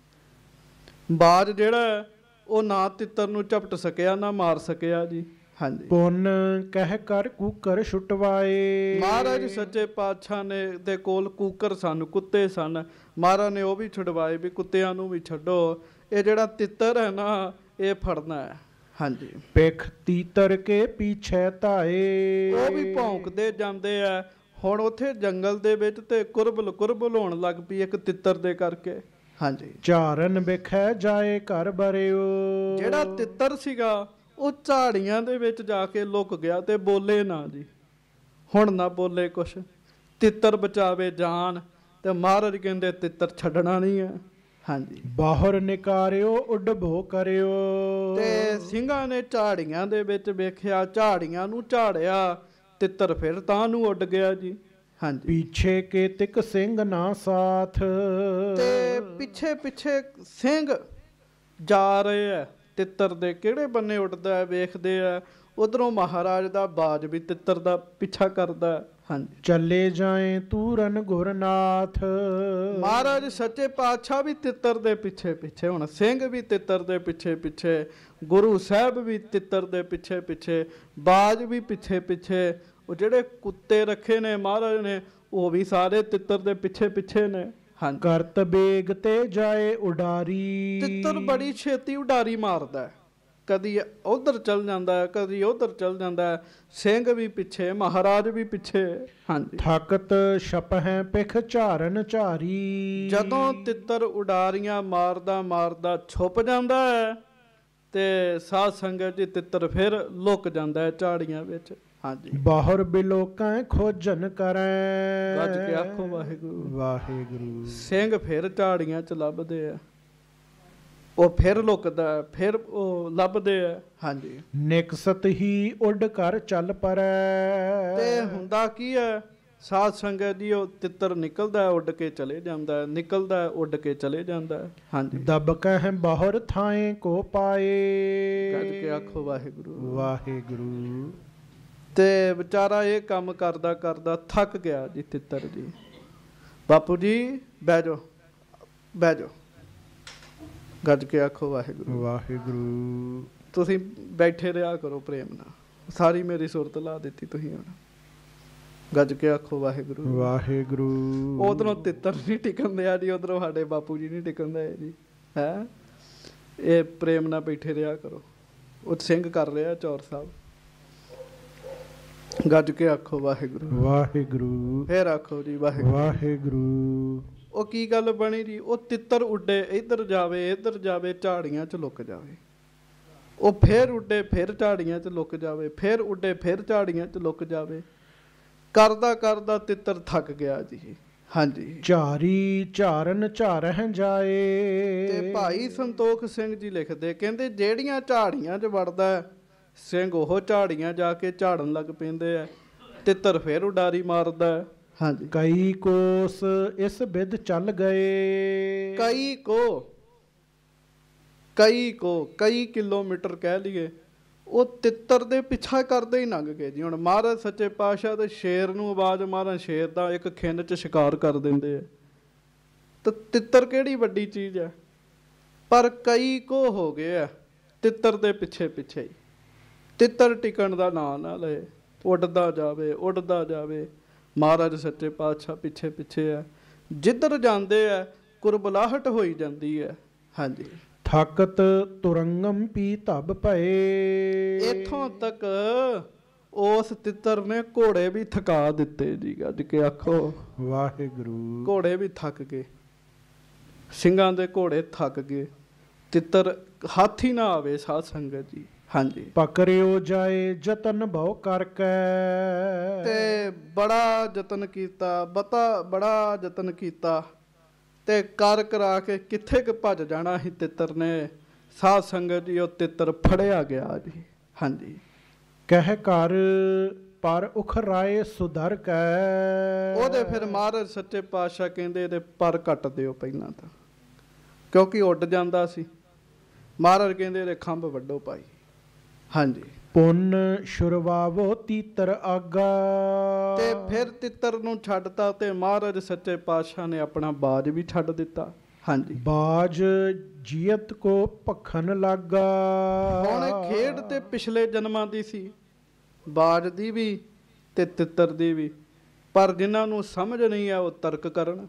ਬਾਜ ਜਿਹੜਾ ਉਹ ਨਾ ਤਿੱਤਰ ਨੂੰ ਝਪਟ ਸਕਿਆ ਨਾ ਮਾਰ ਸਕਿਆ ਜੀ। ਹਾਂਜੀ, ਪੁੰਨ ਕਹਿ ਕਰ ਕੂਕਰ ਛੁਟਵਾਏ। ਮਹਾਰਾਜ ਸੱਚੇ ਪਾਤਸ਼ਾਹ ਨੇ ਦੇ ਕੋਲ ਕੂਕਰ ਸਨ, ਕੁੱਤੇ ਸਨ। ਮਹਾਰਾਜ ਨੇ ਉਹ ਵੀ ਛੁਡਵਾਏ ਵੀ ਕੁੱਤਿਆਂ ਨੂੰ ਵੀ ਛੱਡੋ, ਇਹ ਜਿਹੜਾ ਤਿੱਤਰ ਹੈ ਨਾ ਇਹ ਫੜਨਾ ਹੈ। ਹਾਂਜੀ, ਪਿੱਖ ਤੀਤਰ ਕੇ ਪਿੱਛੇ ਧਾਏ। ਉਹ ਵੀ ਭੌਂਕਦੇ ਜਾਂਦੇ ਆ। ਹੁਣ ਉੱਥੇ ਜੰਗਲ ਦੇ ਵਿੱਚ ਤੇ ਕੁਰਬਲ ਹੋਣ ਲੱਗ ਪਈ ਇੱਕ ਤਿੱਤਰ ਦੇ ਕਰਕੇ। ਹਾਂਜੀ, ਝਾਰਨ ਵਿਖੈ ਜਾਏ ਘਰ ਬਰਿਓ। ਜਿਹੜਾ ਤਿੱਤਰ ਸੀਗਾ ਉਹ ਝਾੜੀਆਂ ਦੇ ਵਿੱਚ ਜਾ ਕੇ ਲੁਕ ਗਿਆ ਤੇ ਬੋਲੇ ਨਾ ਜੀ। ਹੁਣ ਨਾ ਬੋਲੇ ਕੁਛ, ਤਿੱਤਰ ਬਚਾਵੇ ਜਾਨ। ਤੇ ਮਹਾਰਾਜ ਕਹਿੰਦੇ ਤਿੱਤਰ ਛੱਡਣਾ ਨਹੀਂ ਹੈ। ਹਾਂਜੀ, ਬਾਹਰ ਨਿਕਾਰਿਓ ਉਡਭੋ ਕਰਿਓ। ਤੇ ਸਿੰਘਾਂ ਨੇ ਝਾੜੀਆਂ ਦੇ ਵਿੱਚ ਵੇਖਿਆ, ਝਾੜੀਆਂ ਨੂੰ ਝਾੜਿਆ ਤਿੱਤਰ ਫਿਰ ਤਾਂ ਨੂੰ ਉੱਡ ਗਿਆ ਜੀ। ਹਾਂਜੀ, ਪੀਛੇ ਕੇ ਤਿਕ ਸਿੰਘ ਨਾ ਸਾਥ। ਤੇ ਪਿੱਛੇ ਪਿੱਛੇ ਸਿੰਘ ਜਾ ਰਹੇ ਆ ਤਿੱਤਰ ਦੇ, ਕਿਹੜੇ ਬੰਨੇ ਉੱਡਦਾ ਹੈ ਵੇਖਦੇ ਆ। ਉਧਰੋਂ ਮਹਾਰਾਜ ਦਾ ਬਾਜ ਵੀ ਤਿੱਤਰ ਦਾ ਪਿੱਛਾ ਕਰਦਾ। ਹਾਂਜੀ, ਚੱਲੇ ਜਾਏ ਤੂਰਨ ਗੁਰਨਾਥ। ਮਹਾਰਾਜ ਸੱਚੇ ਪਾਤਸ਼ਾਹ ਵੀ ਤਿੱਤਰ ਦੇ ਪਿੱਛੇ ਪਿੱਛੇ, ਹੁਣ ਸਿੰਘ ਵੀ ਤਿੱਤਰ ਦੇ ਪਿੱਛੇ ਪਿੱਛੇ, ਗੁਰੂ ਸਾਹਿਬ ਵੀ ਤਿੱਤਰ ਦੇ ਪਿੱਛੇ ਪਿੱਛੇ, ਬਾਜ ਵੀ ਪਿੱਛੇ ਪਿੱਛੇ, ਉਹ ਜਿਹੜੇ ਕੁੱਤੇ ਰੱਖੇ ਨੇ ਮਹਾਰਾਜ ਨੇ ਉਹ ਵੀ ਸਾਰੇ ਤਿੱਤਰ ਦੇ ਪਿੱਛੇ ਪਿੱਛੇ ਨੇ। ਹਾਂਜੀ, ਕਰਤ ਬੇਗ ਤੇ ਜਾਏ ਉਡਾਰੀ। ਤਿੱਤਰ ਬੜੀ ਛੇਤੀ ਉਡਾਰੀ ਮਾਰਦਾ, ਕਦੀ ਉਧਰ ਚਲ ਜਾਂਦਾ ਹੈ, ਕਦੀ ਉਧਰ ਚਲ ਜਾਂਦਾ ਹੈ। ਸਿੰਘ ਵੀ ਪਿੱਛੇ, ਮਹਾਰਾਜ ਵੀ ਪਿੱਛੇ। ਹਾਂਜੀ, ਥਕਤ ਛਪਹਿ ਪਿਖ ਝਾਰਨ ਝਾਰੀ। ਜਦੋਂ ਤਿੱਤਰ ਉਡਾਰੀਆਂ ਮਾਰਦਾ ਮਾਰਦਾ ਛੁਪ ਜਾਂਦਾ ਹੈ ਤੇ ਸਾਧ ਸੰਗਤ ਜੀ ਤਿੱਤਰ ਫਿਰ ਲੁਕ ਜਾਂਦਾ ਹੈ ਝਾੜੀਆਂ ਵਿੱਚ। ਹਾਂਜੀ, ਬਾਹਰ ਬਿਲੋਕਾਂ ਖੋਜਨ ਕਰੈ। ਗੱਜ ਕੇ ਆਖੋ ਵਾਹਿਗੁਰੂ ਵਾਹਿਗੁਰੂ। ਸਿੰਘ ਫਿਰ ਝਾੜੀਆਂ 'ਚ ਲੱਭਦੇ ਆ, ਉਹ ਫਿਰ ਲੁਕਦਾ, ਫਿਰ ਉਹ ਲੱਭਦੇ ਆ। ਹਾਂਜੀ, ਨਿਕਸਤ ਹੀ ਉੱਡ ਕਰ ਚੱਲ ਪਰੈ। ਤੇ ਹੁੰਦਾ ਕੀ ਹੈ ਸਾਧ ਸੰਗਤ ਜੀ, ਉਹ ਤਿੱਤਰ ਨਿਕਲਦਾ ਉੱਡ ਕੇ ਚਲੇ ਜਾਂਦਾ, ਨਿਕਲਦਾ ਉੱਡ ਕੇ ਚਲੇ ਜਾਂਦਾ। ਹਾਂਜੀ, ਦਬ ਕਹਿ ਬਾਹਰ ਥਾਏ ਕੋ ਪਾਏ। ਗੱਜ ਕੇ ਆਖੋ ਵਾਹਿਗੁਰੂ ਵਾਹਿਗੁਰੂ। ਤੇ ਵਿਚਾਰਾ ਇਹ ਕੰਮ ਕਰਦਾ ਕਰਦਾ ਥੱਕ ਗਿਆ ਜੀ ਤਿੱਤਰ ਜੀ। ਬਾਪੂ ਜੀ ਬਹਿ ਜਾਓ, ਬਹਿ ਜਾਓ। ਗੱਜ ਕੇ ਆਖੋ ਵਾਹਿਗੁਰੂ ਵਾਹਿਗੁਰੂ। ਤੁਸੀਂ ਬੈਠੇ ਰਿਹਾ ਕਰੋ ਪ੍ਰੇਮ ਨਾਲ, ਸਾਰੀ ਮੇਰੀ ਸੁਰਤ ਲਾ ਦਿੱਤੀ ਤੁਸੀਂ ਹੁਣ। ਗੱਜ ਕੇ ਆਖੋ ਵਾਹਿਗੁਰੂ ਵਾਹਿਗੁਰੂ। ਉਧਰੋਂ ਤਿੱਤਰ ਨਹੀਂ ਟਿਕਣ ਦਿਆ ਜੀ, ਉਧਰੋਂ ਸਾਡੇ ਬਾਪੂ ਜੀ ਨਹੀਂ ਟਿਕਣ ਦਿਆ ਜੀ। ਹੈ ਇਹ ਪ੍ਰੇਮ ਨਾਲ ਬੈਠੇ ਰਿਹਾ ਕਰੋ। ਉਹ ਸਿੰਘ ਕਰ ਰਿਹਾ ਚੌਰ ਸਾਹਿਬ। ਗੱਜ ਕੇ ਆਖੋ ਵਾਹਿਗੁਰੂ ਵਾਹਿਗੁਰੂ। ਫੇਰ ਆਖੋ ਜੀ ਵਾਹਿਗੁਰੂ ਵਾਹਿਗੁਰੂ। ਉਹ ਕੀ ਗੱਲ ਬਣੀ ਜੀ, ਉਹ ਤਿੱਤਰ ਉੱਡੇ ਇੱਧਰ ਜਾਵੇ ਇੱਧਰ ਜਾਵੇ, ਝਾੜੀਆਂ 'ਚ ਲੁਕ ਜਾਵੇ। ਉਹ ਫੇਰ ਉੱਡੇ ਫਿਰ ਝਾੜੀਆਂ 'ਚ ਲੁਕ ਜਾਵੇ, ਫੇਰ ਉੱਡੇ ਫਿਰ ਝਾੜੀਆਂ 'ਚ ਲੁਕ ਜਾਵੇ। ਕਰਦਾ ਕਰਦਾ ਤਿੱਤਰ ਥੱਕ ਗਿਆ ਜੀ। ਹਾਂਜੀ, ਝਾਰੀ ਝਾਰਨ ਝਾਰਹਿ ਜਾਏ। ਤੇ ਭਾਈ ਸੰਤੋਖ ਸਿੰਘ ਜੀ ਲਿਖਦੇ, ਕਹਿੰਦੇ ਜਿਹੜੀਆਂ ਝਾੜੀਆਂ 'ਚ ਵੜਦਾ ਸਿੰਘ ਉਹ ਝਾੜੀਆਂ ਜਾ ਕੇ ਝਾੜਨ ਲੱਗ ਪੈਂਦੇ ਆ, ਤਿੱਤਰ ਫਿਰ ਉਡਾਰੀ ਮਾਰਦਾ। ਹਾਂਜੀ, ਕਈ ਕੋਸ ਇਸ ਵਿਧ ਚੱਲ ਗਏ। ਕਈ ਕਿਲੋਮੀਟਰ ਕਹਿ ਲਈਏ, ਉਹ ਤਿੱਤਰ ਦੇ ਪਿੱਛਾ ਕਰਦੇ ਹੀ ਲੰਘ ਗਏ ਜੀ। ਹੁਣ ਮਹਾਰਾਜ ਸੱਚੇ ਪਾਤਸ਼ਾਹ ਤੇ ਸ਼ੇਰ ਨੂੰ ਆਵਾਜ਼ ਮਾਰਨ, ਸ਼ੇਰ ਦਾ ਇੱਕ ਖਿੰਡ 'ਚ ਸ਼ਿਕਾਰ ਕਰ ਦਿੰਦੇ ਆ। ਤਾਂ ਤਿੱਤਰ ਕਿਹੜੀ ਵੱਡੀ ਚੀਜ਼ ਹੈ, ਪਰ ਕਈ ਕੋ ਹੋ ਗਏ ਆ ਤਿੱਤਰ ਦੇ ਪਿੱਛੇ ਪਿੱਛੇ ਹੀ। ਤਿੱਤਰ ਟਿਕਣ ਦਾ ਨਾਂ ਨਾ ਲਏ, ਉੱਡਦਾ ਜਾਵੇ ਉੱਡਦਾ ਜਾਵੇ। ਮਹਾਰਾਜ ਸੱਚੇ ਪਾਤਸ਼ਾਹ ਪਿੱਛੇ ਪਿੱਛੇ ਆ, ਜਿੱਧਰ ਜਾਂਦੇ ਆ ਕੁਰਬਲਾਹਟ ਹੋਈ ਜਾਂਦੀ ਹੈ। ਹਾਂਜੀ, ਥਕਤ ਤੁਰੰਗਮ ਪੀ ਧਬ ਭਏ। ਇੱਥੋਂ ਤੱਕ ਉਸ ਤਿੱਤਰ ਨੇ ਘੋੜੇ ਵੀ ਥਕਾ ਦਿੱਤੇ ਜੀ। ਗੱਜ ਕੇ ਆਖੋ ਵਾਹਿਗੁਰੂ। ਘੋੜੇ ਵੀ ਥੱਕ ਗਏ, ਸਿੰਘਾਂ ਦੇ ਘੋੜੇ ਥੱਕ ਗਏ। ਤਿੱਤਰ ਹਾਥੀ ਨਾ ਆਵੇ ਸਾਧ ਸੰਗਤ ਜੀ। ਹਾਂਜੀ, ਪਕੜਿਓ ਜਾਏ ਜਤਨ ਬਹੁ ਕਰਕੇ। ਤੇ ਬੜਾ ਯਤਨ ਕੀਤਾ, ਬੜਾ ਯਤਨ ਕੀਤਾ ਤੇ ਕਰ ਕਰਾ ਕੇ ਕਿੱਥੇ ਕੁ ਭੱਜ ਜਾਣਾ ਸੀ ਤਿੱਤਰ ਨੇ। ਸਾਧ ਸੰਗਤ ਜੀ ਉਹ ਤਿੱਤਰ ਫੜਿਆ ਗਿਆ ਜੀ। ਹਾਂਜੀ, ਕਹਿ ਕਰ ਪਰ ਉਖਰਾਏ ਸੁਧਰ ਕੈ। ਉਹਦੇ ਫਿਰ ਮਹਾਰਾਜ ਸੱਚੇ ਪਾਤਸ਼ਾਹ ਕਹਿੰਦੇ ਇਹਦੇ ਪਰ ਕੱਟ ਦਿਓ ਪਹਿਲਾਂ ਤਾਂ, ਕਿਉਂਕਿ ਉੱਡ ਜਾਂਦਾ ਸੀ। ਮਹਾਰਾਜ ਕਹਿੰਦੇ ਇਹਦੇ ਖੰਭ ਵੱਢੋ ਭਾਈ। ਹਾਂਜੀ, ਪੁੰਨ ਸ਼ੁਰਵਾਵੋ ਤੀਤਰ ਆਗਾ। ਤੇ ਫਿਰ ਤਿੱਤਰ ਨੂੰ ਛੱਡਤਾ ਤੇ ਮਹਾਰਾਜ ਸੱਚੇ ਪਾਤਸ਼ਾਹ ਨੇ ਆਪਣਾ ਬਾਜ ਵੀ ਛੱਡ ਦਿੱਤਾ। ਹਾਂਜੀ, ਬਾਜ ਜੀਅਤ ਕੋ ਭਖਣ ਲਾਗਾ। ਹੁਣ ਖੇਡ ਤੇ ਪਿਛਲੇ ਜਨਮਾਂ ਦੀ ਸੀ, ਬਾਜ ਦੀ ਵੀ ਤੇ ਤਿੱਤਰ ਦੀ ਵੀ। ਪਰ ਜਿਨ੍ਹਾਂ ਨੂੰ ਸਮਝ ਨਹੀਂ ਆ ਉਹ ਤਰਕ ਕਰਨ।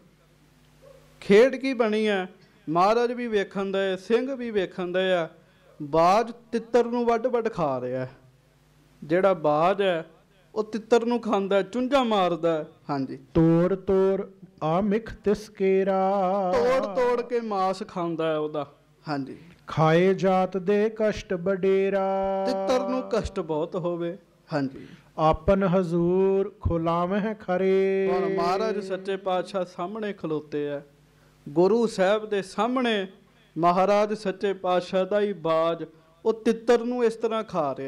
ਖੇਡ ਕੀ ਬਣੀ ਆ, ਮਹਾਰਾਜ ਵੀ ਵੇਖਣ ਦੇ, ਸਿੰਘ ਵੀ ਵੇਖਣ ਦੇ ਆ। ਬਾਜ ਤਿੱਤਰ ਨੂੰ ਵੱਢ ਵੱਢ ਖਾ ਰਿਹਾ। ਜਿਹੜਾ ਬਾਜ ਹੈ ਉਹ ਤਿੱਤਰ ਨੂੰ ਖਾਂਦਾ, ਚੁੰਝਾਂ ਮਾਰਦਾ। ਹਾਂਜੀ, ਤੋੜ ਤੋੜ ਆ ਮਿਖ ਤਿਸ ਕੇਰਾ। ਤੋੜ ਤੋੜ ਕੇ ਮਾਸ ਖਾਂਦਾ ਹੈ ਉਹਦਾ। ਹਾਂਜੀ, ਖਾਏ ਜਾਤ ਦੇ ਕਸ਼ਟ ਬਡੇਰਾ। ਤਿੱਤਰ ਨੂੰ ਕਸ਼ਟ ਬਹੁਤ ਹੋਵੇ। ਹਾਂਜੀ, ਆਪਨ ਹਜ਼ੂਰ ਖੁਲਾਵਹਿ ਖਰੇ। ਹੁਣ ਮਹਾਰਾਜ ਸੱਚੇ ਪਾਤਸ਼ਾਹ ਸਾਹਮਣੇ ਖਲੋਤੇ ਆ, ਗੁਰੂ ਸਾਹਿਬ ਦੇ ਸਾਹਮਣੇ ਮਹਾਰਾਜ ਸੱਚੇ ਪਾਤਸ਼ਾਹ ਦਾ ਹੀ ਬਾਜ ਉਹ ਤਿੱਤਰ ਨੂੰ ਇਸ ਤਰ੍ਹਾਂ ਖਾ ਰਿਹਾ।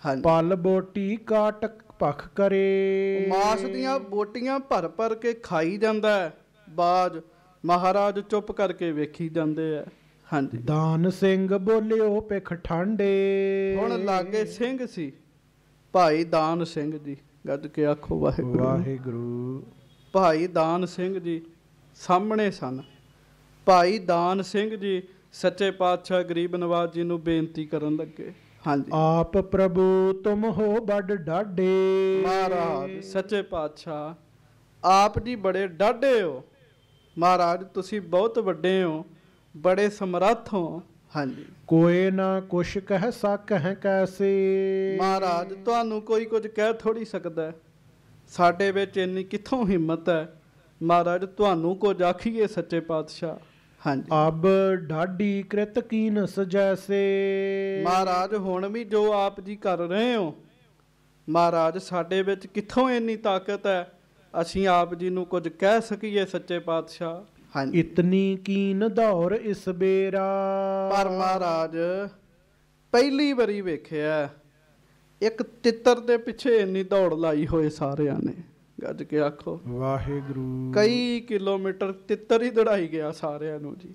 ਹਾਂਜੀ, ਪਲ ਬੋਟੀ ਕਾਟਕ ਭਖ ਕਰੇ। ਮਾਸ ਦੀਆਂ ਬੋਟੀਆਂ ਭਰ ਭਰ ਕੇ ਖਾਈ ਜਾਂਦਾ ਹੈ ਬਾਜ, ਮਹਾਰਾਜ ਚੁੱਪ ਕਰਕੇ ਵੇਖੀ ਜਾਂਦੇ ਆ। ਹਾਂਜੀ, ਦਾਨ ਸਿੰਘ ਬੋਲਿਓ ਪਿਖ ਠਾਂਡੇ। ਹੁਣ ਲਾਗੇ ਸਿੰਘ ਸੀ ਭਾਈ ਦਾਨ ਸਿੰਘ ਜੀ, ਗੱਜ ਕੇ ਆਖੋ ਵਾਹਿਗੁਰੂ। ਵਾਹਿਗੁਰੂ। ਭਾਈ ਦਾਨ ਸਿੰਘ ਜੀ ਸਾਹਮਣੇ ਸਨ। ਭਾਈ ਦਾਨ ਸਿੰਘ ਜੀ ਸੱਚੇ ਪਾਤਸ਼ਾਹ ਗਰੀਬ ਨਵਾਜ ਜੀ ਨੂੰ ਬੇਨਤੀ ਕਰਨ ਲੱਗੇ। ਹਾਂਜੀ, ਆਪ ਪ੍ਰਭੂ ਤੁਮ ਹੋ ਬੜ ਡਾਢੇ। ਮਹਾਰਾਜ ਸੱਚੇ ਪਾਤਸ਼ਾਹ ਆਪ ਜੀ ਬੜੇ ਡਾਢੇ ਹੋ। ਮਹਾਰਾਜ ਤੁਸੀਂ ਬਹੁਤ ਵੱਡੇ ਹੋ, ਬੜੇ ਸਮਰੱਥ ਹੋ। ਹਾਂਜੀ, ਕੋਏ ਨਾ ਕੁਛ ਕਹਿ ਸਕਹਿ ਕੈਸੇ। ਮਹਾਰਾਜ ਤੁਹਾਨੂੰ ਕੋਈ ਕੁਝ ਕਹਿ ਥੋੜੀ ਸਕਦਾ ਹੈ, ਸਾਡੇ ਵਿੱਚ ਇੰਨੀ ਕਿੱਥੋਂ ਹਿੰਮਤ ਹੈ ਮਹਾਰਾਜ ਤੁਹਾਨੂੰ ਕੁਝ ਆਖੀਏ ਸੱਚੇ ਪਾਤਸ਼ਾਹ। ਹਾਂਜੀ, ਅਬ ਡਾਢੀ ਕ੍ਰਿਤ ਕੀਨਸ ਜੈਸੇ। ਮਹਾਰਾਜ ਹੁਣ ਵੀ ਜੋ ਆਪ ਜੀ ਕਰ ਰਹੇ ਹੋ ਮਹਾਰਾਜ ਸਾਡੇ ਵਿੱਚ ਕਿੱਥੋਂ ਇੰਨੀ ਤਾਕਤ ਹੈ ਅਸੀਂ ਆਪ ਜੀ ਨੂੰ ਕੁਝ ਕਹਿ ਸਕੀਏ ਸੱਚੇ ਪਾਤਸ਼ਾਹ। ਹਾਂਜੀ, ਇਤਨੀ ਕੀਨ ਦੌਰ ਇਸ ਬੇਰਾ। ਪਰ ਮਹਾਰਾਜ ਪਹਿਲੀ ਵਾਰੀ ਵੇਖਿਆ ਇੱਕ ਤਿੱਤਰ ਦੇ ਪਿੱਛੇ ਇੰਨੀ ਦੌੜ ਲਾਈ ਹੋਏ ਸਾਰਿਆਂ ਨੇ, ਗੱਜ ਕੇ ਆਖੋ ਵਾਹਿਗੁਰੂ। ਕਈ ਕਿਲੋਮੀਟਰ ਤਿੱਤਰ ਹੀ ਦੜਾਈ ਗਿਆ ਸਾਰਿਆਂ ਨੂੰ ਜੀ,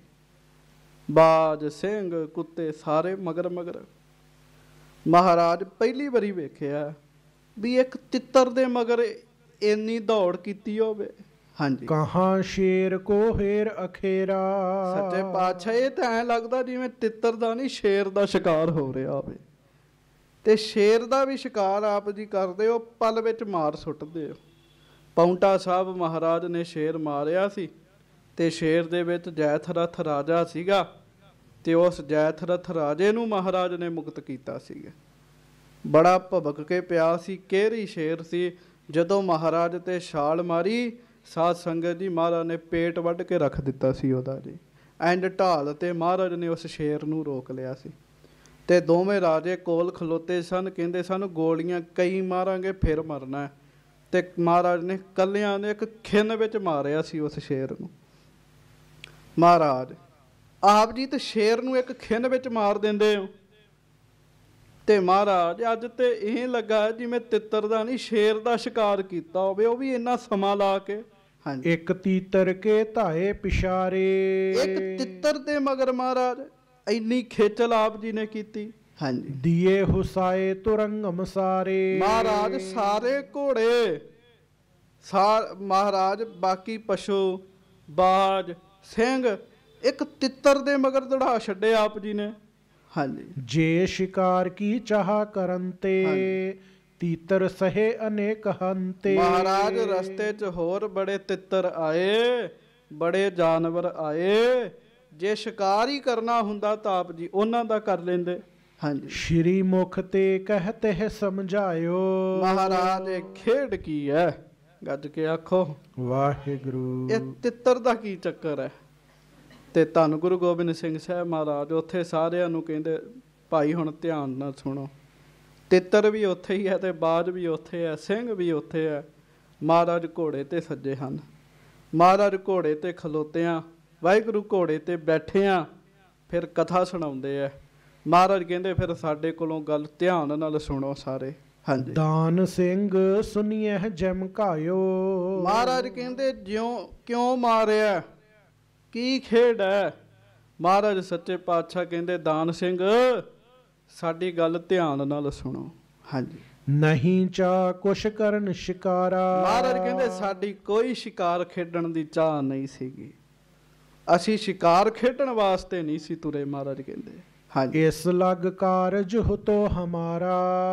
ਬਾਜ ਸਿੰਘ ਕੁੱਤੇ ਸਾਰੇ ਮਗਰ ਮਗਰ। ਮਹਾਰਾਜ ਪਹਿਲੀ ਵਾਰੀ ਵੇਖਿਆ ਵੀ ਇੱਕ ਤਿੱਤਰ ਦੇ ਮਗਰ ਇੰਨੀ ਦੌੜ ਕੀਤੀ ਹੋਵੇ। ਹਾਂਜੀ, ਕਹਾਂ ਸ਼ੇਰ ਕੋ ਹੇਰ ਅਖੇਰਾ। ਸੱਚੇ ਪਾਤਸ਼ਾਹ ਇਹ ਤਾਂ ਐਂ ਲੱਗਦਾ ਜਿਵੇਂ ਤਿੱਤਰ ਦਾ ਨਹੀਂ ਸ਼ੇਰ ਦਾ ਸ਼ਿਕਾਰ ਹੋ ਰਿਹਾ ਹੋਵੇ, ਤੇ ਸ਼ੇਰ ਦਾ ਵੀ ਸ਼ਿਕਾਰ ਆਪ ਜੀ ਕਰਦੇ ਹੋ, ਪਲ ਵਿੱਚ ਮਾਰ ਸੁੱਟਦੇ ਹੋ। ਪਾਉਂਟਾ ਸਾਹਿਬ ਮਹਾਰਾਜ ਨੇ ਸ਼ੇਰ ਮਾਰਿਆ ਸੀ ਤੇ ਸ਼ੇਰ ਦੇ ਵਿੱਚ ਜੈਥਰਥ ਰਾਜਾ ਸੀਗਾ ਤੇ ਉਸ ਜੈਥਰਥ ਰਾਜੇ ਨੂੰ ਮਹਾਰਾਜ ਨੇ ਮੁਕਤ ਕੀਤਾ ਸੀਗਾ। ਬੜਾ ਭਬਕ ਕੇ ਪਿਆ ਸੀ, ਕਿਹੜੀ ਸ਼ੇਰ ਸੀ। ਜਦੋਂ ਮਹਾਰਾਜ ਤੇ ਛਾਲ ਮਾਰੀ ਸਾਧ ਸੰਗਤ ਜੀ ਮਹਾਰਾਜ ਨੇ ਪੇਟ ਵੱਢ ਕੇ ਰੱਖ ਦਿੱਤਾ ਸੀ ਉਹਦਾ ਜੀ। ਐਂਡ ਢਾਲ ਤੇ ਮਹਾਰਾਜ ਨੇ ਉਸ ਸ਼ੇਰ ਨੂੰ ਰੋਕ ਲਿਆ ਸੀ ਤੇ ਦੋਵੇਂ ਰਾਜੇ ਕੋਲ ਖਲੋਤੇ ਸਨ, ਕਹਿੰਦੇ ਸਨ ਗੋਲੀਆਂ ਕਈ ਮਾਰਾਂਗੇ ਫਿਰ ਮਰਨਾ ਹੈ। ਤੇ ਮਹਾਰਾਜ ਨੇ ਕੱਲਿਆਂ ਨੇ ਇੱਕ ਖਿੰਨ ਵਿੱਚ ਮਾਰਿਆ ਸੀ ਉਸ ਸ਼ੇਰ ਨੂੰ। ਮਹਾਰਾਜ ਆਪ ਜੀ ਤੇ ਸ਼ੇਰ ਨੂੰ ਇੱਕ ਖਿੰਨ ਵਿੱਚ ਮਾਰ ਦਿੰਦੇ ਹੋ ਤੇ ਮਹਾਰਾਜ ਅੱਜ ਤੇ ਇਹ ਲੱਗਾ ਜਿਵੇਂ ਤਿੱਤਰ ਦਾ ਨਹੀਂ ਸ਼ੇਰ ਦਾ ਸ਼ਿਕਾਰ ਕੀਤਾ ਹੋਵੇ, ਉਹ ਵੀ ਇੰਨਾ ਸਮਾਂ ਲਾ ਕੇ। ਹਾਂਜੀ, ਇੱਕ ਤੀਤਰ ਕੇ ਧਾਏ ਪਿਸ਼ਾਰੇ। ਇੱਕ ਤਿੱਤਰ ਦੇ ਮਗਰ ਮਹਾਰਾਜ ਇੰਨੀ ਖੇਚਲ ਆਪ ਜੀ ਨੇ ਕੀਤੀ। ਹਾਂਜੀ, ਦੀਏ ਹੁਸਾਏ ਤੁਰੰਗਮ ਸਾਰੇ। ਮਹਾਰਾਜ ਸਾਰੇ ਘੋੜੇ ਮਹਾਰਾਜ ਬਾਕੀ ਪਸ਼ੂ ਬਾਜ ਸਿੰਘ ਇੱਕ ਤਿੱਤਰ ਦੇ ਮਗਰ ਦੌੜਾ ਛੱਡੇ ਆਪ ਜੀ ਨੇ। ਹਾਂਜੀ, ਜੇ ਸ਼ਿਕਾਰ ਕੀ ਚਾਹ ਕਰਨ ਤੇ ਤੀਤਰ ਸਹੇ ਅਨੇਕ ਹੰਤੇ। ਮਹਾਰਾਜ ਰਸਤੇ 'ਚ ਹੋਰ ਬੜੇ ਤਿੱਤਰ ਆਏ, ਬੜੇ ਜਾਨਵਰ ਆਏ, ਜੇ ਸ਼ਿਕਾਰ ਹੀ ਕਰਨਾ ਹੁੰਦਾ ਤਾਂ ਆਪ ਜੀ ਉਹਨਾਂ ਦਾ ਕਰ ਲੈਂਦੇ। ਹਾਂਜੀ, ਸ਼੍ਰੀ ਮੁਖ ਤੇ ਕਹਤੇ ਹੈ ਸਮਝਾਇਓ। ਮਹਾਰਾਜ ਇਹ ਖੇਡ ਕੀ ਹੈ, ਗੱਜ ਕੇ ਆਖੋ ਵਾਹਿਗੁਰੂ। ਇਹ ਤਿੱਤਰ ਦਾ ਕੀ ਚੱਕਰ ਹੈ। ਤੇ ਧੰਨ ਗੁਰੂ ਗੋਬਿੰਦ ਸਿੰਘ ਸਾਹਿਬ ਮਹਾਰਾਜ ਉੱਥੇ ਸਾਰਿਆਂ ਨੂੰ ਕਹਿੰਦੇ ਭਾਈ ਹੁਣ ਧਿਆਨ ਨਾਲ ਸੁਣੋ, ਤਿੱਤਰ ਵੀ ਉੱਥੇ ਹੀ ਹੈ ਤੇ ਬਾਜ ਵੀ ਉੱਥੇ ਹੈ, ਸਿੰਘ ਵੀ ਉੱਥੇ ਹੈ। ਮਹਾਰਾਜ ਘੋੜੇ ਤੇ ਸੱਜੇ ਹਨ, ਮਹਾਰਾਜ ਘੋੜੇ ਤੇ ਖਲੋਤਿਆਂ, ਵਾਹਿਗੁਰੂ ਘੋੜੇ ਤੇ ਬੈਠਿਆਂ ਫਿਰ ਕਥਾ ਸੁਣਾਉਂਦੇ ਆ। ਮਹਾਰਾਜ ਕਹਿੰਦੇ ਫਿਰ ਸਾਡੇ ਕੋਲੋਂ ਗੱਲ ਧਿਆਨ ਨਾਲ ਸੁਣੋ ਸਾਰੇ। ਹਾਂਜੀ, ਦਾਨ ਸਿੰਘ ਸੁਣੀਐ ਜਮਕਾਇਓ। ਮਹਾਰਾਜ ਕਹਿੰਦੇ ਕਿਉਂ ਮਾਰਿਆ, ਕੀ ਖੇਡ ਹੈ। ਮਹਾਰਾਜ ਸੱਚੇ ਪਾਤਸ਼ਾਹ ਕਹਿੰਦੇ ਦਾਨ ਸਿੰਘ ਸਾਡੀ ਗੱਲ ਧਿਆਨ ਨਾਲ ਸੁਣੋ। ਹਾਂਜੀ, ਨਹੀਂ ਚਾਹ ਕੁਛ ਕਰਨ ਸ਼ਿਕਾਰਾ। ਮਹਾਰਾਜ ਕਹਿੰਦੇ ਸਾਡੀ ਕੋਈ ਸ਼ਿਕਾਰ ਖੇਡਣ ਦੀ ਚਾਹ ਨਹੀਂ ਸੀਗੀ, ਅਸੀਂ ਸ਼ਿਕਾਰ ਖੇਡਣ ਵਾਸਤੇ ਨਹੀਂ ਸੀ ਤੁਰੇ। ਮਹਾਰਾਜ ਕਹਿੰਦੇ ਹਾਂਜੀ, ਇਸ ਲਗ ਕਾਰਜ ਹੁਤੋ ਹਮਾਰਾ।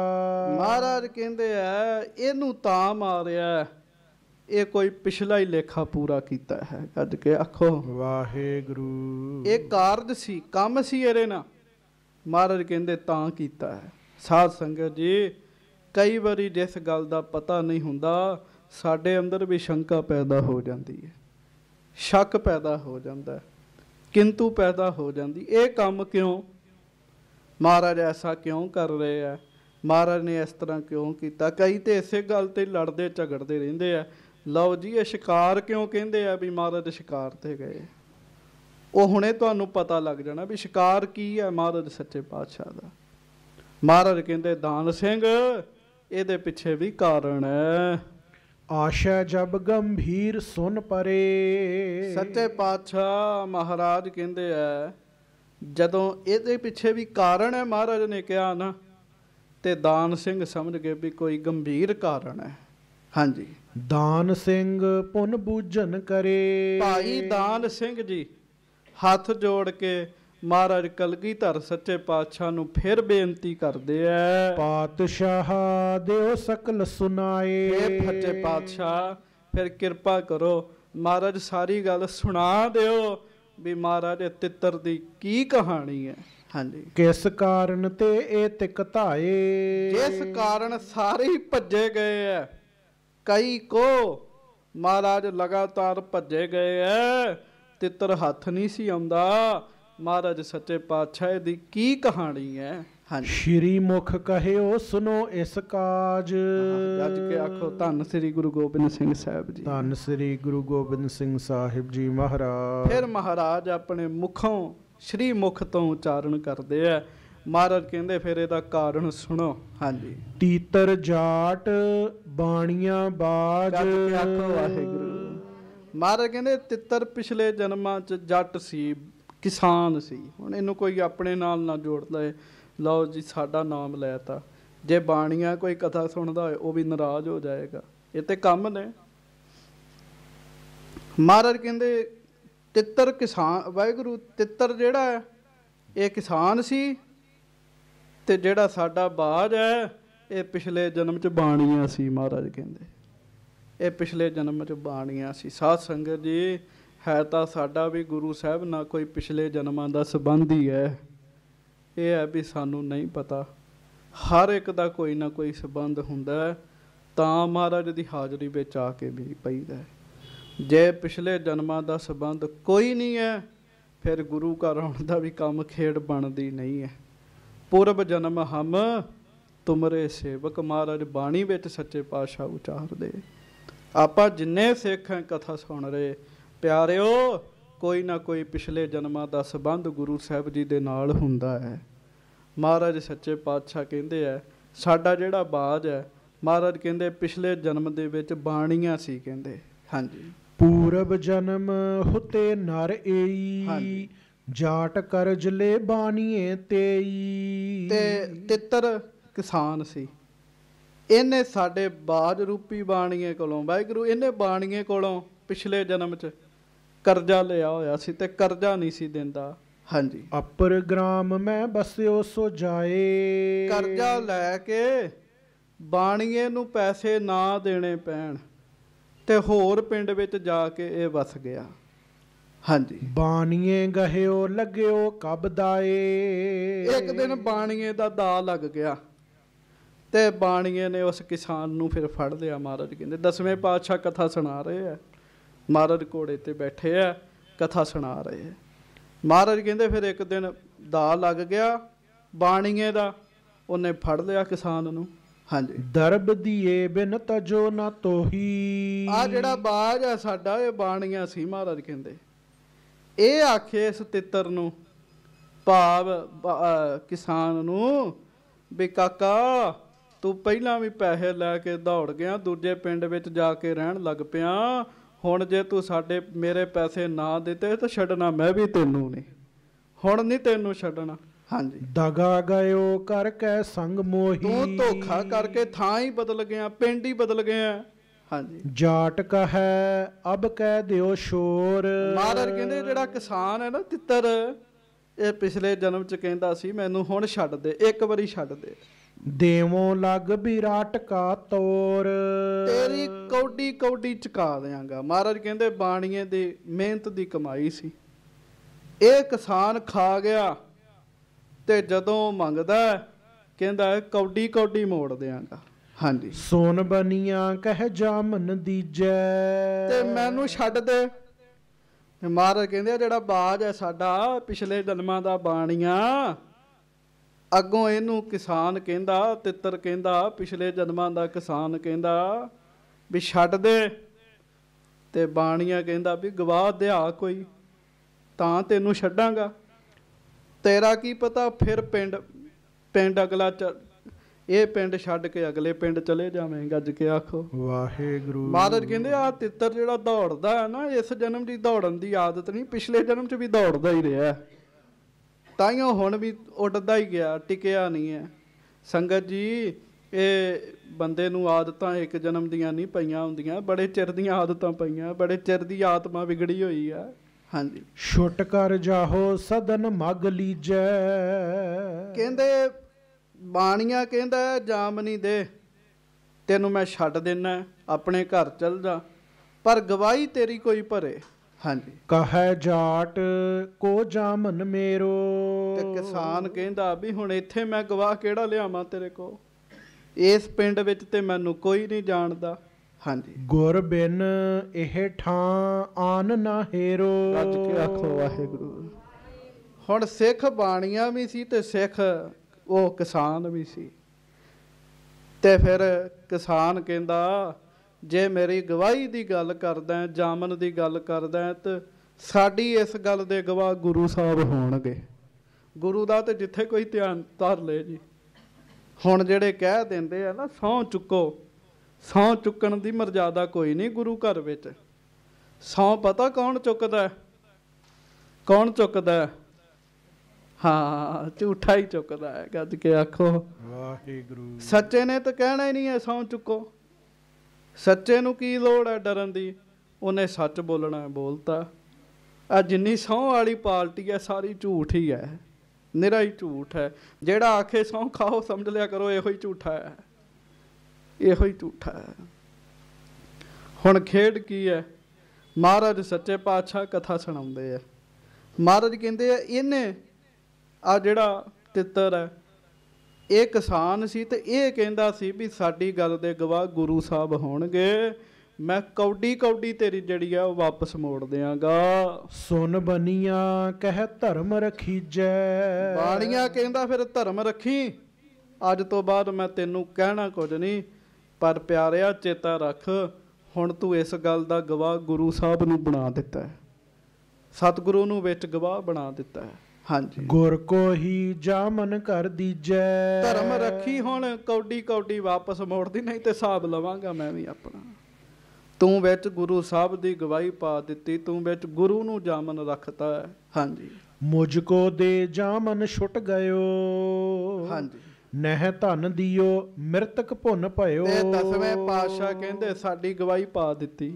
ਮਹਾਰਾਜ ਕਹਿੰਦੇ ਐ ਇਹਨੂੰ ਤਾਂ ਮਾਰਿਆ ਇਹ ਕੋਈ ਪਿਛਲਾ ਹੀ ਲੇਖਾ ਪੂਰਾ ਕੀਤਾ ਹੈ। ਗੱਜ ਕੇ ਆਖੋ ਵਾਹਿਗੁਰੂ। ਇਹ ਕਾਰਜ ਸੀ, ਕੰਮ ਸੀ ਇਹਦੇ ਨਾਲ। ਮਹਾਰਾਜ ਕਹਿੰਦੇ ਤਾਂ ਕੀਤਾ ਹੈ। ਸਾਧ ਸੰਗਤ ਜੀ ਕਈ ਵਾਰੀ ਜਿਸ ਗੱਲ ਦਾ ਪਤਾ ਨਹੀਂ ਹੁੰਦਾ ਸਾਡੇ ਅੰਦਰ ਵੀ ਸ਼ੰਕਾ ਪੈਦਾ ਹੋ ਜਾਂਦੀ ਹੈ, ਸ਼ੱਕ ਪੈਦਾ ਹੋ ਜਾਂਦਾ, ਕਿੰਤੂ ਪੈਦਾ ਹੋ ਜਾਂਦੀ। ਇਹ ਕੰਮ ਕਿਉਂ, ਮਹਾਰਾਜ ਐਸਾ ਕਿਉਂ ਕਰ ਰਹੇ ਆ, ਮਹਾਰਾਜ ਨੇ ਇਸ ਤਰ੍ਹਾਂ ਕਿਉਂ ਕੀਤਾ। ਕਈ ਤੇ ਇਸੇ ਗੱਲ ਤੇ ਲੜਦੇ ਝਗੜਦੇ ਰਹਿੰਦੇ ਆ। ਲਓ ਜੀ ਇਹ ਸ਼ਿਕਾਰ ਕਿਉਂ ਕਹਿੰਦੇ ਆ ਵੀ ਮਹਾਰਾਜ ਸ਼ਿਕਾਰ ਤੇ ਗਏ, ਉਹ ਹੁਣੇ ਤੁਹਾਨੂੰ ਪਤਾ ਲੱਗ ਜਾਣਾ ਵੀ ਸ਼ਿਕਾਰ ਕੀ ਹੈ ਮਹਾਰਾਜ ਸੱਚੇ ਪਾਤਸ਼ਾਹ ਦਾ। ਮਹਾਰਾਜ ਕਹਿੰਦੇ ਦਾਨ ਸਿੰਘ ਇਹਦੇ ਪਿੱਛੇ ਵੀ ਕਾਰਨ ਹੈ। ਆਸ਼ਾ ਜਬ ਗੰਭੀਰ ਸੁਨ ਪਰੇ। ਸੱਚੇ ਪਾਤਸ਼ਾਹ ਮਹਾਰਾਜ ਕਹਿੰਦੇ ਆ ਜਦੋਂ ਇਹਦੇ ਪਿੱਛੇ ਵੀ ਕਾਰਨ ਹੈ ਮਹਾਰਾਜ ਨੇ ਕਿਹਾ ਨਾ, ਤੇ ਦਾਨ ਸਿੰਘ ਸਮਝ ਗਏ ਵੀ ਕੋਈ ਗੰਭੀਰ ਕਾਰਨ ਹੈ। ਹਾਂਜੀ। ਦਾਨ ਸਿੰਘ ਪੁਨ ਬੂਝਨ ਕਰੇ। ਭਾਈ ਦਾਨ ਸਿੰਘ ਜੀ ਹੱਥ ਜੋੜ ਕੇ ਮਹਾਰਾਜ ਕਲਗੀਧਰ ਸੱਚੇ ਪਾਤਸ਼ਾਹ ਨੂੰ ਫਿਰ ਬੇਨਤੀ ਕਰਦੇ ਐ, ਪਾਤਸ਼ਾਹ ਦਿਓ ਸਕਲ ਸੁਨਾਏ। ਇਹ ਸੱਚੇ ਪਾਤਸ਼ਾਹ ਫਿਰ ਕਿਰਪਾ ਕਰੋ, ਮਹਾਰਾਜ ਸਾਰੀ ਗੱਲ ਸੁਣਾ ਦਿਓ ਵੀ ਮਹਾਰਾਜ ਤਿੱਤਰ ਦੀ ਕੀ ਕਹਾਣੀ ਹੈ। ਹਾਂਜੀ। ਕਿਸ ਕਾਰਨ ਤੇ ਇਹ ਤਿਕ ਧਾਏ। ਜਿਸ ਕਾਰਨ ਸਾਰੇ ਹੀ ਭੱਜੇ ਗਏ ਐ, ਕਈ ਕੋ ਮਹਾਰਾਜ ਲਗਾਤਾਰ ਭੱਜੇ ਗਏ ਐ, ਤਿੱਤਰ ਹੱਥ ਨਹੀਂ ਸੀ ਆਉਂਦਾ। ਮਹਾਰਾਜ ਸੱਚੇ ਪਾਤਸ਼ਾਹ ਦੀ ਕੀ ਕਹਾਣੀ ਹੈ। ਹਾਂਜੀ। ਸ਼੍ਰੀ ਮੁਖ ਕਹਿਓ ਸੁਨੋ ਇਸ ਕਾਜ। ਜੱਜ ਕੇ ਆਖੋ ਧੰਨ ਸ੍ਰੀ ਗੁਰੂ ਗੋਬਿੰਦ ਸਿੰਘ ਸਾਹਿਬ ਜੀ। ਧੰਨ ਸ੍ਰੀ ਗੁਰੂ ਗੋਬਿੰਦ ਸਿੰਘ ਸਾਹਿਬ ਜੀ ਮਹਾਰਾਜ। ਫਿਰ ਮਹਾਰਾਜ ਆਪਣੇ ਮੁਖੋਂ ਸ਼੍ਰੀ ਮੁਖ ਤੋਂ ਉਚਾਰਨ ਕਰਦੇ ਆ। ਮਹਾਰਾਜ ਕਹਿੰਦੇ ਫਿਰ ਇਹਦਾ ਕਾਰਨ ਸੁਣੋ। ਹਾਂਜੀ। ਤੀਤਰ ਜਾਟ ਬਾਣੀਆਂ ਬਾਜ। ਜੱਜ ਕੇ ਆਖੋ ਵਾਹਿਗੁਰੂ। ਮਹਾਰਾਜ ਕਹਿੰਦੇ ਤਿੱਤਰ ਪਿਛਲੇ ਜਨਮਾਂ 'ਚ ਜੱਟ ਸੀ, ਕਿਸਾਨ ਸੀ। ਹੁਣ ਇਹਨੂੰ ਕੋਈ ਆਪਣੇ ਨਾਲ ਨਾ ਜੋੜ ਲਏ, ਲਓ ਜੀ ਸਾਡਾ ਨਾਮ ਲੈ ਤਾ। ਜੇ ਬਾਣੀਆਂ ਕੋਈ ਕਥਾ ਸੁਣਦਾ ਹੋਏ ਉਹ ਵੀ ਨਾਰਾਜ਼ ਹੋ ਜਾਏਗਾ। ਇਹ ਤੇ ਕੰਮ ਨੇ। ਮਹਾਰਾਜ ਕਹਿੰਦੇ ਤਿੱਤਰ ਕਿਸਾਨ, ਵਾਹਿਗੁਰੂ ਤਿੱਤਰ ਜਿਹੜਾ ਹੈ ਇਹ ਕਿਸਾਨ ਸੀ, ਤੇ ਜਿਹੜਾ ਸਾਡਾ ਬਾਜ ਹੈ ਇਹ ਪਿਛਲੇ ਜਨਮ 'ਚ ਬਾਣੀਆਂ ਸੀ। ਮਹਾਰਾਜ ਕਹਿੰਦੇ ਇਹ ਪਿਛਲੇ ਜਨਮ 'ਚ ਬਾਣੀਆਂ ਸੀ। ਸਾਧ ਸੰਗਤ ਜੀ ਹੈ ਤਾਂ ਸਾਡਾ ਵੀ ਗੁਰੂ ਸਾਹਿਬ ਨਾਲ ਕੋਈ ਪਿਛਲੇ ਜਨਮਾਂ ਦਾ ਸੰਬੰਧ ਹੀ ਹੈ। ਇਹ ਹੈ ਵੀ ਸਾਨੂੰ ਨਹੀਂ ਪਤਾ, ਹਰ ਇੱਕ ਦਾ ਕੋਈ ਨਾ ਕੋਈ ਸੰਬੰਧ ਹੁੰਦਾ ਹੈ, ਤਾਂ ਮਹਾਰਾਜ ਦੀ ਹਾਜ਼ਰੀ ਵਿੱਚ ਆ ਕੇ ਵੀ ਪਈਦਾ। ਜੇ ਪਿਛਲੇ ਜਨਮਾਂ ਦਾ ਸੰਬੰਧ ਕੋਈ ਨਹੀਂ ਹੈ ਫਿਰ ਗੁਰੂ ਘਰ ਆਉਣ ਦਾ ਵੀ ਕੰਮ ਖੇਡ ਬਣਦੀ ਨਹੀਂ ਹੈ। ਪੂਰਬ ਜਨਮ ਹਮ ਤੁਮਰੇ ਸੇਵਕ, ਮਹਾਰਾਜ ਬਾਣੀ ਵਿੱਚ ਸੱਚੇ ਪਾਤਸ਼ਾਹ ਉਚਾਰਦੇ। ਆਪਾਂ ਜਿੰਨੇ ਸਿੱਖ ਹੈ ਕਥਾ ਸੁਣ ਰਹੇ ਪਿਆਰਿਓ, ਕੋਈ ਨਾ ਕੋਈ ਪਿਛਲੇ ਜਨਮਾਂ ਦਾ ਸੰਬੰਧ ਗੁਰੂ ਸਾਹਿਬ ਜੀ ਦੇ ਨਾਲ ਹੁੰਦਾ ਹੈ। ਮਹਾਰਾਜ ਸੱਚੇ ਪਾਤਸ਼ਾਹ ਕਹਿੰਦੇ ਆ ਸਾਡਾ ਜਿਹੜਾ ਬਾਜ ਹੈ, ਮਹਾਰਾਜ ਕਹਿੰਦੇ ਪਿਛਲੇ ਜਨਮ ਦੇ ਵਿੱਚ ਬਾਣੀਆਂ ਸੀ ਕਹਿੰਦੇ। ਹਾਂਜੀ। ਪੂਰਬ ਜਨਮ ਹੁਤੇ ਨਰ ਏਈ, ਜਾਟ ਕਰਜ ਲੈ ਬਾਣੀਏ ਤੇਈ। ਤੇ ਤਿੱਤਰ ਕਿਸਾਨ ਸੀ, ਇਹਨੇ ਸਾਡੇ ਬਾਜ ਰੂਪੀ ਬਾਣੀਏ ਕੋਲੋਂ, ਵਾਹਿਗੁਰੂ ਇਹਨੇ ਬਾਣੀਏ ਕੋਲੋਂ ਪਿਛਲੇ ਜਨਮ 'ਚ ਕਰਜ਼ਾ ਲਿਆ ਹੋਇਆ ਸੀ ਤੇ ਕਰਜ਼ਾ ਨਹੀਂ ਸੀ ਦਿੰਦਾ। ਹਾਂਜੀ। ਅਪਰ ਗ੍ਰਾਮ ਮੈਂ ਬਸਿਓ ਸੋ ਜਾਏ। ਕਰਜ਼ਾ ਲੈ ਕੇ ਬਾਣੀਏ ਨੂੰ ਪੈਸੇ ਨਾ ਦੇਣੇ ਪੈਣ ਤੇ ਹੋਰ ਪਿੰਡ ਵਿੱਚ ਜਾ ਕੇ ਇਹ ਵਸ ਗਿਆ। ਹਾਂਜੀ। ਬਾਣੀਏ ਗਹਿਓ ਲੱਗਿਓ ਕਬ ਦਾਏ। ਇੱਕ ਦਿਨ ਬਾਣੀਏ ਦਾ ਦਾ ਲੱਗ ਗਿਆ ਤੇ ਬਾਣੀਏ ਨੇ ਉਸ ਕਿਸਾਨ ਨੂੰ ਫਿਰ ਫੜ ਲਿਆ। ਮਹਾਰਾਜ ਕਹਿੰਦੇ 10ਵੇਂ ਪਾਤਸ਼ਾਹ ਕਥਾ ਸੁਣਾ ਰਹੇ ਆ, ਮਹਾਰਾਜ ਘੋੜੇ ਤੇ ਬੈਠੇ ਆ ਕਥਾ ਸੁਣਾ ਰਹੇ ਆ। ਮਹਾਰਾਜ ਕਹਿੰਦੇ ਫਿਰ ਇੱਕ ਦਿਨ ਦਾ ਲੱਗ ਗਿਆ ਬਾਣੀਏ ਦਾ, ਉਹਨੇ ਫੜ ਲਿਆ ਕਿਸਾਨ ਨੂੰ। ਹਾਂਜੀ। ਦਰਬ ਦੀਏ ਬਿਨ ਤਜੋ ਨਾ ਤੋਹੀ। ਆ ਜਿਹੜਾ ਬਾਜ ਆ ਸਾਡਾ ਇਹ ਬਾਣੀਆਂ ਸੀ। ਮਹਾਰਾਜ ਕਹਿੰਦੇ ਇਹ ਆਖੇ ਇਸ ਤਿੱਤਰ ਨੂੰ, ਭਾਵ ਕਿਸਾਨ ਨੂੰ, ਵੀ ਕਾਕਾ ਤੂੰ ਪਹਿਲਾਂ ਵੀ ਪੈਸੇ ਲੈ ਕੇ ਦੌੜ ਗਿਆ, ਦੂਜੇ ਪਿੰਡ ਵਿੱਚ ਜਾ ਕੇ ਰਹਿਣ ਲੱਗ ਪਿਆ, ਹੁਣ ਜੇ ਤੂੰ ਮੇਰੇ ਪੈਸੇ ਨਾ ਦਿੱਤੇ ਤਾਂ ਛੱਡਣਾ ਮੈਂ ਵੀ ਤੈਨੂੰ ਨਹੀਂ, ਹੁਣ ਨਹੀਂ ਤੈਨੂੰ ਛੱਡਣਾ। ਹਾਂਜੀ। ਦਗਾ ਗਇਓ ਕਰ ਕੈ ਸੰਗ ਮੋਹੀ। ਤੂੰ ਧੋਖਾ ਕਰਕੇ ਥਾਂ ਹੀ ਬਦਲ ਗਿਆ, ਪਿੰਡ ਹੀ ਬਦਲ ਗਿਆ। ਹਾਂਜੀ। ਜਾਟ ਕਹੈ ਅਬ ਕਹਿ ਦਿਓ ਸ਼ੋਰ। ਮਹਾਰਾਜ ਕਹਿੰਦੇ ਜਿਹੜਾ ਕਿਸਾਨ ਹੈ ਨਾ ਤਿੱਤਰ, ਇਹ ਪਿਛਲੇ ਜਨਮ 'ਚ ਕਹਿੰਦਾ ਸੀ ਮੈਨੂੰ ਹੁਣ ਛੱਡ ਦੇ, ਇੱਕ ਵਾਰੀ ਛੱਡ ਦੇ। ਦੇਵੋਂ ਲੱਗ ਵਿਰਾਟ ਕਾ ਤੋਰ। ਤੇਰੀ ਕੌਡੀ ਕੌਡੀ ਚੁਕਾ ਦਿਆਂਗਾ। ਮਹਾਰਾਜ ਕਹਿੰਦੇ ਬਾਣੀਏ ਦੀ ਮਿਹਨਤ ਦੀ ਕਮਾਈ ਸੀ, ਇਹ ਕਿਸਾਨ ਖਾ ਗਿਆ ਤੇ ਜਦੋਂ ਮੰਗਦਾ ਕਹਿੰਦਾ ਕੌਡੀ ਕੌਡੀ ਮੋੜ ਦਿਆਂਗਾ। ਹਾਂਜੀ। ਸੋਨ ਬਨੀਆਂ ਕਹਿ ਜਾਮਨ ਦੀਜੈ। ਤੇ ਮੈਨੂੰ ਛੱਡ ਦੇ। ਮਹਾਰਾਜ ਕਹਿੰਦੇ ਜਿਹੜਾ ਬਾਜ ਹੈ ਸਾਡਾ ਪਿਛਲੇ ਜਨਮਾਂ ਦਾ ਬਾਣੀਆਂ, ਅੱਗੋਂ ਇਹਨੂੰ ਕਿਸਾਨ ਕਹਿੰਦਾ, ਤਿੱਤਰ ਕਹਿੰਦਾ ਪਿਛਲੇ ਜਨਮਾਂ ਦਾ ਕਿਸਾਨ ਕਹਿੰਦਾ ਵੀ ਛੱਡ ਦੇ, ਤੇ ਬਾਣੀਆਂ ਕਹਿੰਦਾ ਵੀ ਗਵਾਹ ਦਿਆ ਕੋਈ ਤਾਂ ਤੈਨੂੰ ਛੱਡਾਂਗਾ। ਤੇਰਾ ਕੀ ਪਤਾ ਫਿਰ ਪਿੰਡ ਪਿੰਡ ਅਗਲਾ ਇਹ ਪਿੰਡ ਛੱਡ ਕੇ ਅਗਲੇ ਪਿੰਡ ਚਲੇ ਜਾਵੇਂ, ਗੱਜ ਕੇ ਆਖੋ ਵਾਹਿਗੁਰੂ। ਮਹਾਰਾਜ ਕਹਿੰਦੇ ਆਹ ਤਿੱਤਰ ਜਿਹੜਾ ਦੌੜਦਾ ਹੈ ਨਾ, ਇਸ ਜਨਮ ਦੀ ਦੌੜਨ ਦੀ ਆਦਤ ਨਹੀਂ, ਪਿਛਲੇ ਜਨਮ 'ਚ ਵੀ ਦੌੜਦਾ ਹੀ ਰਿਹਾ, ਤਾਈਓ ਹੁਣ ਵੀ ਉੱਡਦਾ ਹੀ ਗਿਆ, ਟਿਕਿਆ ਨਹੀਂ ਹੈ। ਸੰਗਤ ਜੀ, ਇਹ ਬੰਦੇ ਨੂੰ ਆਦਤਾਂ ਇੱਕ ਜਨਮ ਦੀਆਂ ਨਹੀਂ ਪਈਆਂ ਹੁੰਦੀਆਂ, ਬੜੇ ਚਿਰ ਦੀਆਂ ਆਦਤਾਂ ਪਈਆਂ, ਬੜੇ ਚਿਰ ਦੀ ਆਤਮਾ ਵਿਗੜੀ ਹੋਈ ਆ। ਹਾਂਜੀ, ਛੁੱਟ ਕਰ ਜਾਹੋ ਸਦਨ ਮਗ ਲੀਜੈ। ਕਹਿੰਦੇ ਬਾਣੀਆਂ ਕਹਿੰਦਾ ਜਾਮਨੀ ਦੇ ਤੈਨੂੰ ਮੈਂ ਛੱਡ ਦੇਣਾ, ਆਪਣੇ ਘਰ ਚੱਲ ਜਾ, ਪਰ ਗਵਾਹੀ ਤੇਰੀ ਕੋਈ ਭਰੇ। ਹਾਂਜੀ, ਕਹੈ ਜਾਟ ਕੋ ਜਾਮਨ ਮੇਰੋ। ਤੇ ਕਿਸਾਨ ਕਹਿੰਦਾ ਵੀ ਹੁਣ ਇੱਥੇ ਮੈਂ ਗਵਾਹ ਕਿਹੜਾ ਲਿਆਵਾਂ ਤੇਰੇ ਕੋ, ਇਸ ਪਿੰਡ ਵਿੱਚ ਤੇ ਮੈਨੂੰ ਕੋਈ ਨਹੀਂ ਜਾਣਦਾ। ਹਾਂਜੀ, ਗੁਰ ਬਿਨ ਇਹ ਠਾਂ ਆਨ ਨਾ ਹੇਰੋ। ਗੱਜ ਕੇ ਆਖੋ ਵਾਹਿਗੁਰੂ। ਹੁਣ ਸਿੱਖ ਬਾਣੀਆਂ ਵੀ ਸੀ ਤੇ ਸਿੱਖ ਉਹ ਕਿਸਾਨ ਵੀ ਸੀ, ਤੇ ਫਿਰ ਕਿਸਾਨ ਕਹਿੰਦਾ ਜੇ ਮੇਰੀ ਗਵਾਹੀ ਦੀ ਗੱਲ ਕਰਦਾ, ਜਾਮਨ ਦੀ ਗੱਲ ਕਰਦਾ, ਤੇ ਸਾਡੀ ਇਸ ਗੱਲ ਦੇ ਗਵਾਹ ਗੁਰੂ ਸਾਹਿਬ ਹੋਣਗੇ। ਗੁਰੂ ਦਾ ਤੇ ਜਿੱਥੇ ਕੋਈ ਧਿਆਨ ਧਰ ਲੈ ਜੀ। ਹੁਣ ਜਿਹੜੇ ਕਹਿ ਦਿੰਦੇ ਆ ਨਾ ਸਹੁੰ ਚੁੱਕੋ, ਸਹੁੰ ਚੁੱਕਣ ਦੀ ਮਰਜ਼ਾਦਾ ਕੋਈ ਨਹੀਂ ਗੁਰੂ ਘਰ ਵਿੱਚ। ਸਹੁੰ ਪਤਾ ਕੌਣ ਚੁੱਕਦਾ? ਕੌਣ ਚੁੱਕਦਾ? ਹਾਂ, ਝੂਠਾ ਹੀ ਚੁੱਕਦਾ ਹੈ, ਗੱਜ ਕੇ ਆਖੋ ਵਾਹਿਗੁਰੂ। ਸੱਚੇ ਨੇ ਤਾਂ ਕਹਿਣਾ ਹੀ ਨਹੀਂ ਹੈ ਸਹੁੰ ਚੁੱਕੋ। ਸੱਚੇ ਨੂੰ ਕੀ ਲੋੜ ਹੈ ਡਰਨ ਦੀ, ਉਹਨੇ ਸੱਚ ਬੋਲਣਾ, ਬੋਲਤਾ। ਆ ਜਿੰਨੀ ਸਹੁੰ ਵਾਲੀ ਪਾਰਟੀ ਹੈ ਸਾਰੀ ਝੂਠ ਹੀ ਹੈ, ਨਿਰਾ ਹੀ ਝੂਠ ਹੈ। ਜਿਹੜਾ ਆਖੇ ਸਹੁੰ ਖਾਓ ਸਮਝ ਲਿਆ ਕਰੋ ਇਹੋ ਹੀ ਝੂਠਾ ਹੈ, ਇਹੋ ਹੀ ਝੂਠਾ ਹੈ। ਹੁਣ ਖੇਡ ਕੀ ਹੈ? ਮਹਾਰਾਜ ਸੱਚੇ ਪਾਤਸ਼ਾਹ ਕਥਾ ਸੁਣਾਉਂਦੇ ਆ। ਮਹਾਰਾਜ ਕਹਿੰਦੇ ਆ ਇਹਨੇ ਆ ਜਿਹੜਾ ਤਿੱਤਰ ਹੈ ਇਹ ਕਿਸਾਨ ਸੀ, ਤੇ ਇਹ ਕਹਿੰਦਾ ਸੀ ਵੀ ਸਾਡੀ ਗੱਲ ਦੇ ਗਵਾਹ ਗੁਰੂ ਸਾਹਿਬ ਹੋਣਗੇ, ਮੈਂ ਕੌਡੀ ਕੌਡੀ ਤੇਰੀ ਜਿਹੜੀ ਆ ਉਹ ਵਾਪਸ ਮੋੜ ਦਿਆਂਗਾ। ਸੁਨ ਬਨੀਆਂ ਕਹਿ ਧਰਮ ਰਖੀਜੈ। ਬਾਣੀਆਂ ਕਹਿੰਦਾ ਫਿਰ ਧਰਮ ਰੱਖੀ, ਅੱਜ ਤੋਂ ਬਾਅਦ ਮੈਂ ਤੈਨੂੰ ਕਹਿਣਾ ਕੁਝ ਨਹੀਂ, ਪਰ ਪਿਆਰਿਆ ਚੇਤਾ ਰੱਖ ਹੁਣ ਤੂੰ ਇਸ ਗੱਲ ਦਾ ਗਵਾਹ ਗੁਰੂ ਸਾਹਿਬ ਨੂੰ ਬਣਾ ਦਿੱਤਾ ਹੈ, ਸਤਿਗੁਰੂ ਨੂੰ ਵਿੱਚ ਗਵਾਹ ਬਣਾ ਦਿੱਤਾ ਹੈ। ਹਾਂਜੀ, ਗੁਰ ਕੋ ਹੀ ਜਾਮਨ ਕਰ ਦੀਜੈ। ਧਰਮ ਰੱਖੀ, ਹੁਣ ਕੌਡੀ ਕੌਡੀ ਵਾਪਸ ਮੋੜਦੀ, ਨਹੀਂ ਤੇ ਹਿਸਾਬ ਲਵਾਂਗਾ ਮੈਂ ਵੀ ਆਪਣਾ। ਤੂੰ ਵਿੱਚ ਗੁਰੂ ਸਾਹਿਬ ਦੀ ਗਵਾਹੀ ਪਾ ਦਿੱਤੀ, ਤੂੰ ਵਿੱਚ ਗੁਰੂ ਨੂੰ ਜਾਮਨ ਰੱਖਤਾ ਹੈ। ਹਾਂਜੀ, ਮੁਝ ਕੋ ਦੇ ਜਾਮਨ ਛੁੱਟ ਗਇਓ। ਹਾਂਜੀ, ਨਹਿ ਧਨ ਦਿਓ ਮਿਰਤਕ ਭੁੰਨ ਭਇਓ। ਤੇ 10ਵੇਂ ਪਾਤਸ਼ਾਹ ਕਹਿੰਦੇ ਸਾਡੀ ਗਵਾਹੀ ਪਾ ਦਿੱਤੀ,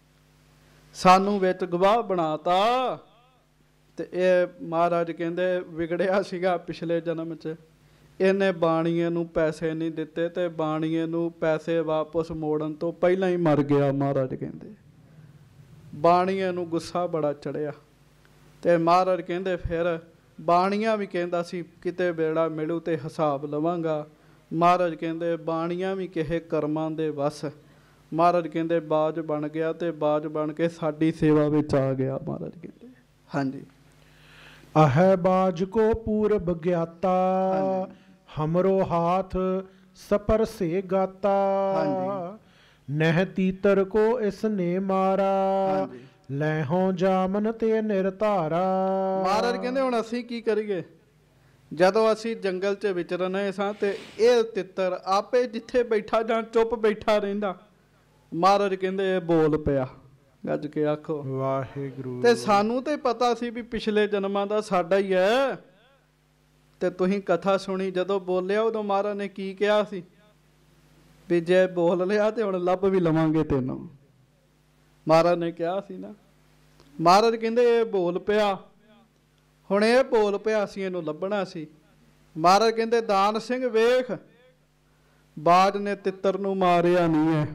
ਸਾਨੂੰ ਵਿੱਚ ਗਵਾਹ ਬਣਾਤਾ। ਤੇ ਇਹ ਮਹਾਰਾਜ ਕਹਿੰਦੇ ਵਿਗੜਿਆ ਸੀਗਾ ਪਿਛਲੇ ਜਨਮ 'ਚ, ਇਹਨੇ ਬਾਣੀਏ ਨੂੰ ਪੈਸੇ ਨਹੀਂ ਦਿੱਤੇ, ਤੇ ਬਾਣੀਏ ਨੂੰ ਪੈਸੇ ਵਾਪਸ ਮੋੜਨ ਤੋਂ ਪਹਿਲਾਂ ਹੀ ਮਰ ਗਿਆ। ਮਹਾਰਾਜ ਕਹਿੰਦੇ ਬਾਣੀਏ ਨੂੰ ਗੁੱਸਾ ਬੜਾ ਚੜਿਆ, ਤੇ ਮਹਾਰਾਜ ਕਹਿੰਦੇ ਫਿਰ ਬਾਣੀਆਂ ਵੀ ਕਹਿੰਦਾ ਸੀ ਕਿਤੇ ਵੇੜਾ ਮਿਲੂ ਤੇ ਹਿਸਾਬ ਲਵਾਂਗਾ। ਮਹਾਰਾਜ ਕਹਿੰਦੇ ਬਾਣੀਆਂ ਵੀ ਕਿਸੇ ਕਰਮਾਂ ਦੇ ਵਸ। ਮਹਾਰਾਜ ਕਹਿੰਦੇ ਬਾਜ ਬਣ ਗਿਆ, ਤੇ ਬਾਜ ਬਣ ਕੇ ਸਾਡੀ ਸੇਵਾ ਵਿੱਚ ਆ ਗਿਆ। ਮਹਾਰਾਜ ਕਹਿੰਦੇ ਹਾਂਜੀ, ਅਹੈ ਬਾਜ ਕੋ ਪੂਰਬ ਗਿਆਤਾ, ਹਮਰੋ ਹਾਥ ਸਪਰ ਸੇ ਗਾਤਾ। ਨਹਿ ਤੀਤਰ ਕੋ ਇਸ ਨੇ ਮਾਰਾ, ਲੈ ਹੋ ਜਾਮਨ ਤੇ ਨਿਰਧਾਰਾ। ਮਹਾਰਾਜ ਕਹਿੰਦੇ ਹੁਣ ਅਸੀਂ ਕੀ ਕਰੀਏ? ਜਦੋਂ ਅਸੀਂ ਜੰਗਲ 'ਚ ਵਿਚਰਨੇ ਸਾਂ ਤੇ ਇਹ ਤਿੱਤਰ ਆਪੇ ਜਿੱਥੇ ਬੈਠਾ ਜਾਂ ਚੁੱਪ ਬੈਠਾ ਰਹਿੰਦਾ। ਮਹਾਰਾਜ ਕਹਿੰਦੇ ਇਹ ਬੋਲ ਪਿਆ, ਗੱਜ ਕੇ ਆਖੋ ਵਾਹਿਗੁਰੂ। ਤੇ ਸਾਨੂੰ ਤੇ ਪਤਾ ਸੀ ਵੀ ਪਿਛਲੇ ਜਨਮਾਂ ਦਾ ਸਾਡਾ ਹੀ ਹੈ। ਤੇ ਤੁਸੀਂ ਕਥਾ ਸੁਣੀ, ਜਦੋਂ ਬੋਲਿਆ ਉਦੋਂ ਮਹਾਰਾਜ ਨੇ ਕੀ ਕਿਹਾ ਸੀ ਵੀ ਜੇ ਬੋਲ ਲਿਆ ਤੇ ਹੁਣ ਲੱਭ ਵੀ ਲਵਾਂਗੇ ਤੈਨੂੰ। ਮਹਾਰਾਜ ਨੇ ਕਿਹਾ ਸੀ ਨਾ। ਮਹਾਰਾਜ ਕਹਿੰਦੇ ਇਹ ਬੋਲ ਪਿਆ, ਹੁਣ ਇਹ ਬੋਲ ਪਿਆ, ਅਸੀਂ ਇਹਨੂੰ ਲੱਭਣਾ ਸੀ। ਮਹਾਰਾਜ ਕਹਿੰਦੇ ਦਾਨ ਸਿੰਘ ਵੇਖ, ਬਾਜ ਨੇ ਤਿੱਤਰ ਨੂੰ ਮਾਰਿਆ ਨਹੀਂ ਹੈ।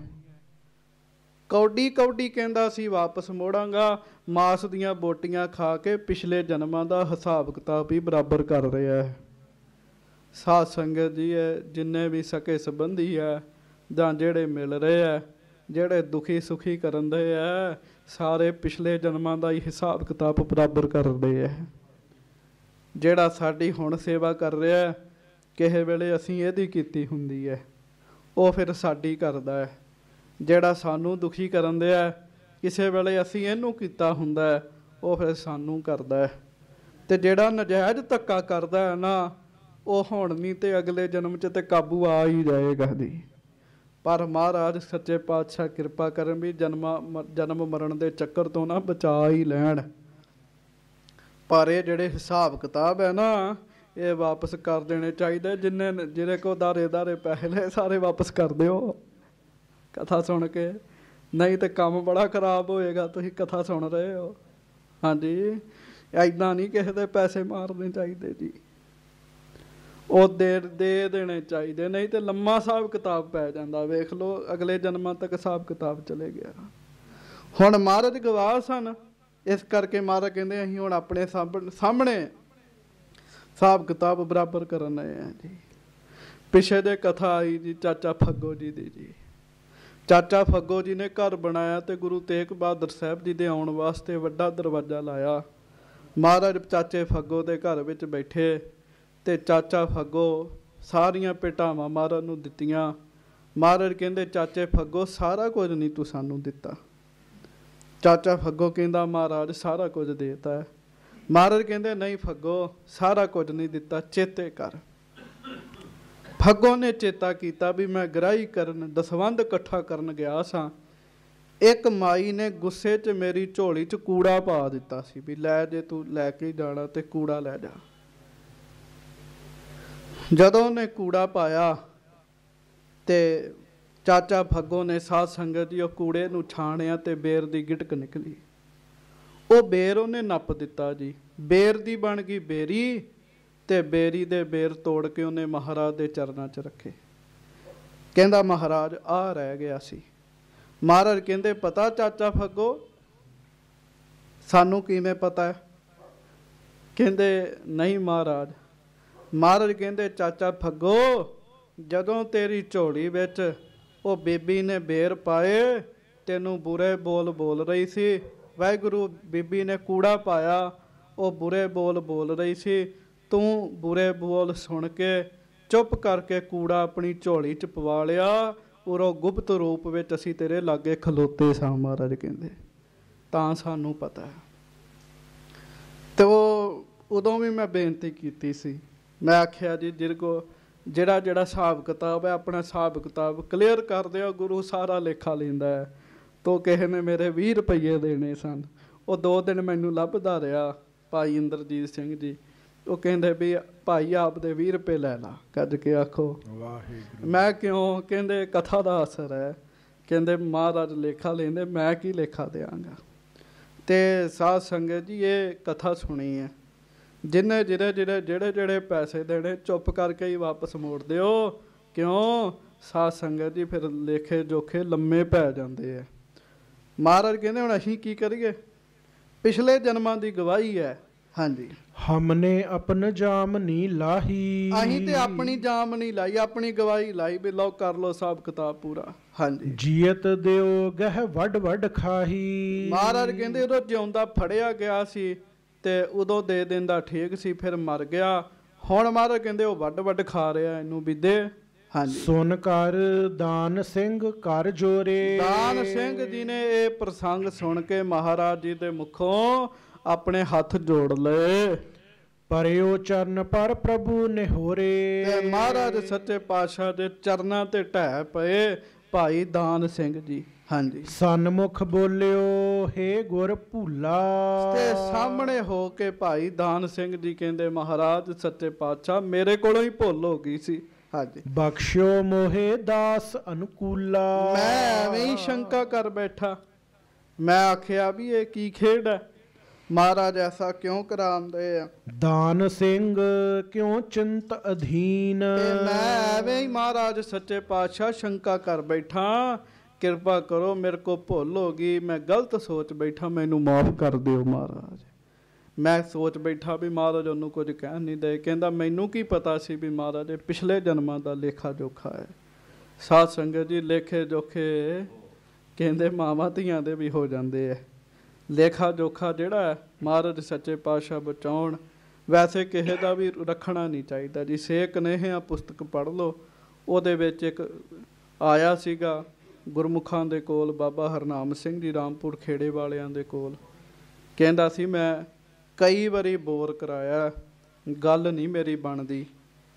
ਕੌਡੀ ਕੌਡੀ ਕਹਿੰਦਾ ਸੀ ਵਾਪਸ ਮੋੜਾਂਗਾ, ਮਾਸ ਦੀਆਂ ਬੋਟੀਆਂ ਖਾ ਕੇ ਪਿਛਲੇ ਜਨਮਾਂ ਦਾ ਹਿਸਾਬ ਕਿਤਾਬ ਹੀ ਬਰਾਬਰ ਕਰ ਰਿਹਾ ਹੈ। ਸਾਧ ਸੰਗਤ ਜੀ ਹੈ, ਜਿੰਨੇ ਵੀ ਸਕੇ ਸੰਬੰਧੀ ਹੈ ਜਾਂ ਜਿਹੜੇ ਮਿਲ ਰਹੇ ਹੈ, ਜਿਹੜੇ ਦੁਖੀ ਸੁਖੀ ਕਰਨ ਦੇ ਹੈ, ਸਾਰੇ ਪਿਛਲੇ ਜਨਮਾਂ ਦਾ ਹੀ ਹਿਸਾਬ ਕਿਤਾਬ ਬਰਾਬਰ ਕਰਦੇ ਹੈ। ਜਿਹੜਾ ਸਾਡੀ ਹੁਣ ਸੇਵਾ ਕਰ ਰਿਹਾ, ਕਿਸੇ ਵੇਲੇ ਅਸੀਂ ਇਹਦੀ ਕੀਤੀ ਹੁੰਦੀ ਹੈ, ਉਹ ਫਿਰ ਸਾਡੀ ਕਰਦਾ ਹੈ। ਜਿਹੜਾ ਸਾਨੂੰ ਦੁਖੀ ਕਰਨ ਦਿਆ, ਕਿਸੇ ਵੇਲੇ ਅਸੀਂ ਇਹਨੂੰ ਕੀਤਾ ਹੁੰਦਾ, ਉਹ ਫਿਰ ਸਾਨੂੰ ਕਰਦਾ ਹੈ। ਤੇ ਜਿਹੜਾ ਨਜਾਇਜ਼ ਧੱਕਾ ਕਰਦਾ ਹੈ ਨਾ, ਉਹ ਹੁਣ ਨਹੀਂ ਤੇ ਅਗਲੇ ਜਨਮ 'ਚ ਤੇ ਕਾਬੂ ਆ ਹੀ ਜਾਏਗਾ ਜੀ। ਪਰ ਮਹਾਰਾਜ ਸੱਚੇ ਪਾਤਸ਼ਾਹ ਕਿਰਪਾ ਕਰਨ ਵੀ ਜਨਮ ਮਰਨ ਦੇ ਚੱਕਰ ਤੋਂ ਨਾ ਬਚਾ ਹੀ ਲੈਣ। ਪਰ ਇਹ ਜਿਹੜੇ ਹਿਸਾਬ ਕਿਤਾਬ ਹੈ ਨਾ, ਇਹ ਵਾਪਸ ਕਰ ਦੇਣੇ ਚਾਹੀਦੇ। ਜਿਹਦੇ ਕੋਲ ਦਾਰੇ ਪੈਸੇ ਲਏ ਸਾਰੇ ਵਾਪਸ ਕਰ ਦਿਓ ਕਥਾ ਸੁਣ ਕੇ, ਨਹੀਂ ਤੇ ਕੰਮ ਬੜਾ ਖਰਾਬ ਹੋਏਗਾ। ਤੁਸੀਂ ਕਥਾ ਸੁਣ ਰਹੇ ਹੋ, ਹਾਂਜੀ। ਇੱਦਾਂ ਨਹੀਂ ਕਿਸੇ ਦੇ ਪੈਸੇ ਮਾਰਨੇ ਚਾਹੀਦੇ ਜੀ, ਉਹ ਦੇ ਦੇਣੇ ਚਾਹੀਦੇ, ਨਹੀਂ ਤੇ ਲੰਮਾ ਹਿਸਾਬ ਕਿਤਾਬ ਪੈ ਜਾਂਦਾ। ਵੇਖ ਲਓ ਅਗਲੇ ਜਨਮਾਂ ਤੱਕ ਹਿਸਾਬ ਕਿਤਾਬ ਚਲੇ ਗਿਆ। ਹੁਣ ਮਹਾਰਾਜ ਗਵਾਹ ਸਨ, ਇਸ ਕਰਕੇ ਮਹਾਰਾਜ ਕਹਿੰਦੇ ਅਸੀਂ ਹੁਣ ਆਪਣੇ ਸਾਹਮਣੇ ਹਿਸਾਬ ਕਿਤਾਬ ਬਰਾਬਰ ਕਰਨ ਆਏ ਹਾਂ ਜੀ। ਪਿਛੇ ਦੇ ਕਥਾ ਆਈ ਜੀ ਚਾਚਾ ਫੱਗੋ ਜੀ ਦੀ ਜੀ। ਚਾਚਾ ਫੱਗੋ ਜੀ ਨੇ ਘਰ ਬਣਾਇਆ ਤੇ ਗੁਰੂ ਤੇਗ ਬਹਾਦਰ ਸਾਹਿਬ ਜੀ ਦੇ ਆਉਣ ਵਾਸਤੇ ਵੱਡਾ ਦਰਵਾਜ਼ਾ ਲਾਇਆ। ਮਹਾਰਾਜ ਚਾਚੇ ਫੱਗੋ ਦੇ ਘਰ ਵਿੱਚ ਬੈਠੇ ਤੇ ਚਾਚਾ ਫੱਗੋ ਸਾਰੀਆਂ ਭੇਟਾਵਾਂ ਮਹਾਰਾਜ ਨੂੰ ਦਿੱਤੀਆਂ। ਮਹਾਰਾਜ ਕਹਿੰਦੇ ਚਾਚੇ ਫੱਗੋ ਸਾਰਾ ਕੁਝ ਨਹੀਂ ਤੂੰ ਸਾਨੂੰ ਦਿੱਤਾ। ਚਾਚਾ ਫੱਗੋ ਕਹਿੰਦਾ ਮਹਾਰਾਜ ਸਾਰਾ ਕੁਝ ਦੇਤਾ ਹੈ। ਮਹਾਰਾਜ ਕਹਿੰਦੇ ਨਹੀਂ ਫੱਗੋ ਸਾਰਾ ਕੁਝ ਨਹੀਂ ਦਿੱਤਾ, ਚੇਤੇ ਕਰ। ਫੱਗੋ ਨੇ ਚੇਤਾ ਕੀਤਾ ਵੀ ਮੈਂ ਗ੍ਰਾਹੀ ਕਰਨ ਦਸਵੰਧ ਇਕੱਠਾ ਕਰਨ ਗਿਆ ਸਾਂ, ਇੱਕ ਮਾਈ ਨੇ ਗੁੱਸੇ 'ਚ ਮੇਰੀ ਝੋਲੀ 'ਚ ਕੂੜਾ ਪਾ ਦਿੱਤਾ ਸੀ ਵੀ ਲੈ ਜੇ ਤੂੰ ਲੈ ਕੇ ਜਾਣਾ ਤੇ ਕੂੜਾ ਲੈ ਜਾ। ਜਦੋਂ ਉਹਨੇ ਕੂੜਾ ਪਾਇਆ ਤੇ ਚਾਚਾ ਫੱਗੋ ਨੇ ਸਾਧ ਸੰਗਤ ਜੀ ਉਹ ਕੂੜੇ ਨੂੰ ਛਾਣਿਆ ਤੇ ਬੇਰ ਦੀ ਗਿਟਕ ਨਿਕਲੀ। ਉਹ ਬੇਰ ਉਹਨੇ ਨੱਪ ਦਿੱਤਾ ਜੀ, ਬੇਰ ਦੀ ਬਣ ਗਈ ਬੇਰੀ ਤੇ ਬੇਰੀ ਦੇ ਬੇਰ ਤੋੜ ਕੇ ਉਹਨੇ ਮਹਾਰਾਜ ਦੇ ਚਰਨਾਂ 'ਚ ਰੱਖੇ। ਕਹਿੰਦਾ ਮਹਾਰਾਜ ਆਹ ਰਹਿ ਗਿਆ ਸੀ। ਮਹਾਰਾਜ ਕਹਿੰਦੇ ਪਤਾ ਚਾਚਾ ਫੱਗੋ ਸਾਨੂੰ ਕਿਵੇਂ ਪਤਾ ਹੈ? ਕਹਿੰਦੇ ਨਹੀਂ ਮਹਾਰਾਜ। ਮਹਾਰਾਜ ਕਹਿੰਦੇ ਚਾਚਾ ਫੱਗੋ ਜਦੋਂ ਤੇਰੀ ਝੋਲੀ ਵਿੱਚ ਉਹ ਬੀਬੀ ਨੇ ਬੇਰ ਪਾਏ ਤੈਨੂੰ ਬੁਰੇ ਬੋਲ ਰਹੀ ਸੀ। ਵਾਹਿਗੁਰੂ ਬੀਬੀ ਨੇ ਕੂੜਾ ਪਾਇਆ, ਉਹ ਬੁਰੇ ਬੋਲ ਰਹੀ ਸੀ। ਤੂੰ ਬੁਰੇ ਬੋਲ ਸੁਣ ਕੇ ਚੁੱਪ ਕਰਕੇ ਕੂੜਾ ਆਪਣੀ ਝੋਲੀ 'ਚ ਪਵਾ ਲਿਆ। ਉਰੋਂ ਗੁਪਤ ਰੂਪ ਵਿੱਚ ਅਸੀਂ ਤੇਰੇ ਲਾਗੇ ਖਲੋਤੇ ਸਾਂ। ਮਹਾਰਾਜ ਕਹਿੰਦੇ ਤਾਂ ਸਾਨੂੰ ਪਤਾ ਹੈ। ਤੇ ਉਹ ਉਦੋਂ ਵੀ ਮੈਂ ਬੇਨਤੀ ਕੀਤੀ ਸੀ, ਮੈਂ ਆਖਿਆ ਜੀ ਜਿਹੜਾ ਹਿਸਾਬ ਕਿਤਾਬ ਹੈ ਆਪਣਾ ਹਿਸਾਬ ਕਿਤਾਬ ਕਲੀਅਰ ਕਰ ਦਿਓ। ਗੁਰੂ ਸਾਰਾ ਲੇਖਾ ਲੈਂਦਾ ਹੈ। ਤੋ ਕਿਸੇ ਨੇ ਮੇਰੇ 20 ਰੁਪਈਏ ਦੇਣੇ ਸਨ, ਉਹ 2 ਦਿਨ ਮੈਨੂੰ ਲੱਭਦਾ ਰਿਹਾ ਭਾਈ ਇੰਦਰਜੀਤ ਸਿੰਘ ਜੀ। ਉਹ ਕਹਿੰਦੇ ਵੀ ਭਾਈ ਆਪ ਦੇ 20 ਰੁਪਏ ਲੈ ਲਾ, ਕੱਢ ਕੇ ਆਖੋ ਵਾਹਿਗੁਰੂ। ਮੈਂ ਕਿਉਂ? ਕਹਿੰਦੇ ਕਥਾ ਦਾ ਅਸਰ ਹੈ। ਕਹਿੰਦੇ ਮਹਾਰਾਜ ਲੇਖਾ ਲੈਂਦੇ, ਮੈਂ ਕੀ ਲੇਖਾ ਦਿਆਂਗਾ। ਤੇ ਸਾਧ ਸੰਗਤ ਜੀ ਇਹ ਕਥਾ ਸੁਣੀ ਹੈ। ਜਿਹਨੇ ਜਿਹੜੇ ਪੈਸੇ ਦੇਣੇ ਚੁੱਪ ਕਰਕੇ ਹੀ ਵਾਪਸ ਮੋੜ ਦਿਓ। ਕਿਉਂ? ਸਾਧ ਸੰਗਤ ਜੀ ਫਿਰ ਲੇਖੇ ਜੋਖੇ ਲੰਮੇ ਪੈ ਜਾਂਦੇ ਆ। ਮਹਾਰਾਜ ਕਹਿੰਦੇ ਹੁਣ ਅਸੀਂ ਕੀ ਕਰੀਏ? ਪਿਛਲੇ ਜਨਮਾਂ ਦੀ ਗਵਾਹੀ ਹੈ। ਹਾਂਜੀ ਹਮਨੇ ਆਪਨ ਜਾਮ ਨੀ ਲਾਹੀ। ਅਸੀਂ ਤੇ ਆਪਣੀ ਜਾਮ ਨਹੀਂ ਲਾਈ, ਆਪਣੀ ਗਵਾਹੀ ਲਾਈ ਵੀ ਲਓ ਕਰ ਲਓ ਹਿਸਾਬ ਕਿਤਾਬ ਪੂਰਾ। ਹਾਂਜੀ ਜੀਅਤ ਦਿਓ ਗਹਿ ਵੱਡ ਖਾਹੀ। ਮਹਾਰਾਜ ਕਹਿੰਦੇ ਉਦੋਂ ਜਿਉਂਦਾ ਫੜਿਆ ਗਿਆ ਸੀ ਤੇ ਉਦੋਂ ਦੇ ਦਿੰਦਾ ਠੀਕ ਸੀ, ਫਿਰ ਮਰ ਗਿਆ। ਹੁਣ ਮਹਾਰਾਜ ਕਹਿੰਦੇ ਉਹ ਵੱਡ ਖਾ ਰਿਹਾ ਇਹਨੂੰ ਵੀ ਦੇ। ਹਾਂਜੀ ਸੁਨ ਕਰ ਦਾਨ ਸਿੰਘ ਕਰ ਜੋਰੇ। ਦਾਨ ਸਿੰਘ ਜੀ ਨੇ ਇਹ ਪ੍ਰਸੰਗ ਸੁਣ ਕੇ ਮਹਾਰਾਜ ਜੀ ਦੇ ਮੁਖੋਂ ਆਪਣੇ ਹੱਥ ਜੋੜ ਲਏ। ਪਰਿਓ ਚਰਨ ਪਰ ਪ੍ਰਭੂ ਨਿਹੋਰੇ। ਤੇ ਮਹਾਰਾਜ ਸੱਚੇ ਪਾਤਸ਼ਾਹ ਦੇ ਚਰਨਾਂ ਤੇ ਢਹਿ ਪਏ ਭਾਈ ਦਾਨ ਸਿੰਘ ਜੀ। ਹਾਂਜੀ ਸਨਮੁਖ ਬੋਲਿਓ ਹੇ ਗੁਰ ਭੂਲਾ। ਤੇ ਸਾਹਮਣੇ ਹੋ ਕੇ ਭਾਈ ਦਾਨ ਸਿੰਘ ਜੀ ਕਹਿੰਦੇ ਮਹਾਰਾਜ ਸੱਚੇ ਪਾਤਸ਼ਾਹ ਮੇਰੇ ਕੋਲੋਂ ਹੀ ਭੁੱਲ ਹੋ ਗਈ ਸੀ। ਹਾਂਜੀ ਬਖਸ਼ਿਓ ਮੋਹੇ ਦਾਸ ਅਨੁਕੂਲਾ। ਮੈਂ ਐਵੇਂ ਹੀ ਸ਼ੰਕਾ ਕਰ ਬੈਠਾ। ਮੈਂ ਆਖਿਆ ਵੀ ਇਹ ਕੀ ਖੇਡ ਹੈ? ਮਹਾਰਾਜ ਐਸਾ ਕਿਉਂ ਕਰਾਉਂਦੇ ਆ? ਦਾਨ ਸਿੰਘ ਕਿਉਂ ਚਿੰਤ ਅਧੀਨ। ਤੇ ਮੈਂ ਐਵੇਂ ਹੀ ਮਹਾਰਾਜ ਸੱਚੇ ਪਾਤਸ਼ਾਹ ਸ਼ੰਕਾ ਕਰ ਬੈਠਾ। ਕਿਰਪਾ ਕਰੋ ਮੇਰੇ ਕੋ ਭੁੱਲ ਹੋ ਗਈ, ਮੈਂ ਗਲਤ ਸੋਚ ਬੈਠਾ, ਮੈਨੂੰ ਮਾਫ ਕਰ ਦਿਓ ਮਹਾਰਾਜ। ਮੈਂ ਸੋਚ ਬੈਠਾ ਵੀ ਮਹਾਰਾਜ ਉਹਨੂੰ ਕੁਝ ਕਹਿ ਨਹੀਂ ਦੇ। ਕਹਿੰਦਾ ਮੈਨੂੰ ਕੀ ਪਤਾ ਸੀ ਵੀ ਮਹਾਰਾਜ ਪਿਛਲੇ ਜਨਮਾਂ ਦਾ ਲੇਖਾ ਜੋਖਾ ਹੈ। ਸਾਧ ਸੰਗਤ ਜੀ ਲੇਖੇ ਜੋਖੇ ਕਹਿੰਦੇ ਮਾਵਾਂ ਧੀਆਂ ਦੇ ਵੀ ਹੋ ਜਾਂਦੇ ਹੈ। ਲੇਖਾ ਜੋਖਾ ਜਿਹੜਾ ਹੈ ਮਹਾਰਾਜ ਸੱਚੇ ਪਾਤਸ਼ਾਹ ਬਚਾਉਣ। ਵੈਸੇ ਕਿਸੇ ਦਾ ਵੀ ਰੱਖਣਾ ਨਹੀਂ ਚਾਹੀਦਾ ਜੀ। ਸੇਕ ਨਹੀਂ ਆ ਪੁਸਤਕ ਪੜ੍ਹ ਲਓ, ਉਹਦੇ ਵਿੱਚ ਇੱਕ ਆਇਆ ਸੀਗਾ ਗੁਰਮੁਖਾਂ ਦੇ ਕੋਲ ਬਾਬਾ ਹਰਨਾਮ ਸਿੰਘ ਜੀ ਰਾਮਪੁਰ ਖੇੜੇ ਵਾਲਿਆਂ ਦੇ ਕੋਲ। ਕਹਿੰਦਾ ਸੀ ਮੈਂ ਕਈ ਵਾਰੀ ਬੋਰ ਕਰਾਇਆ, ਗੱਲ ਨਹੀਂ ਮੇਰੀ ਬਣਦੀ।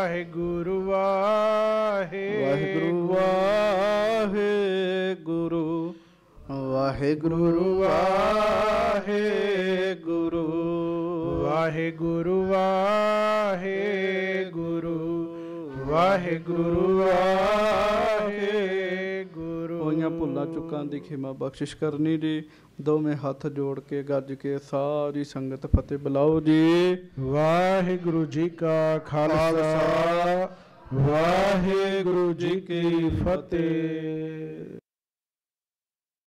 ਵਾਹਿਗੁਰੂ ਵਾਹਿਗੁਰੂ ਵਾਹਿਗੁਰੂ ਵਾਹਿਗੁਰੂ ਵਾਹਿਗੁਰੂ ਵਾਹਿਗੁਰੂ ਵਾਹਿਗੁਰੂ ਵਾਹਿਗੁਰੂ ਵਾਹਿਗੁਰੂ। ਹੋਈਆਂ ਭੁੱਲਾਂ ਚੁੱਕਾਂ ਦੀ ਖਿਮਾ ਬਖਸ਼ਿਸ਼ ਕਰਨੀ ਜੀ। ਦੋਵੇਂ ਹੱਥ ਜੋੜ ਕੇ ਗੱਜ ਕੇ ਸਾਰੀ ਸੰਗਤ ਫਤਿਹ ਬੁਲਾਓ ਜੀ। ਵਾਹਿਗੁਰੂ ਜੀ ਕਾ ਖਾਲਸਾ ਵਾਹਿਗੁਰੂ ਜੀ ਕੀ ਫਤਿਹ।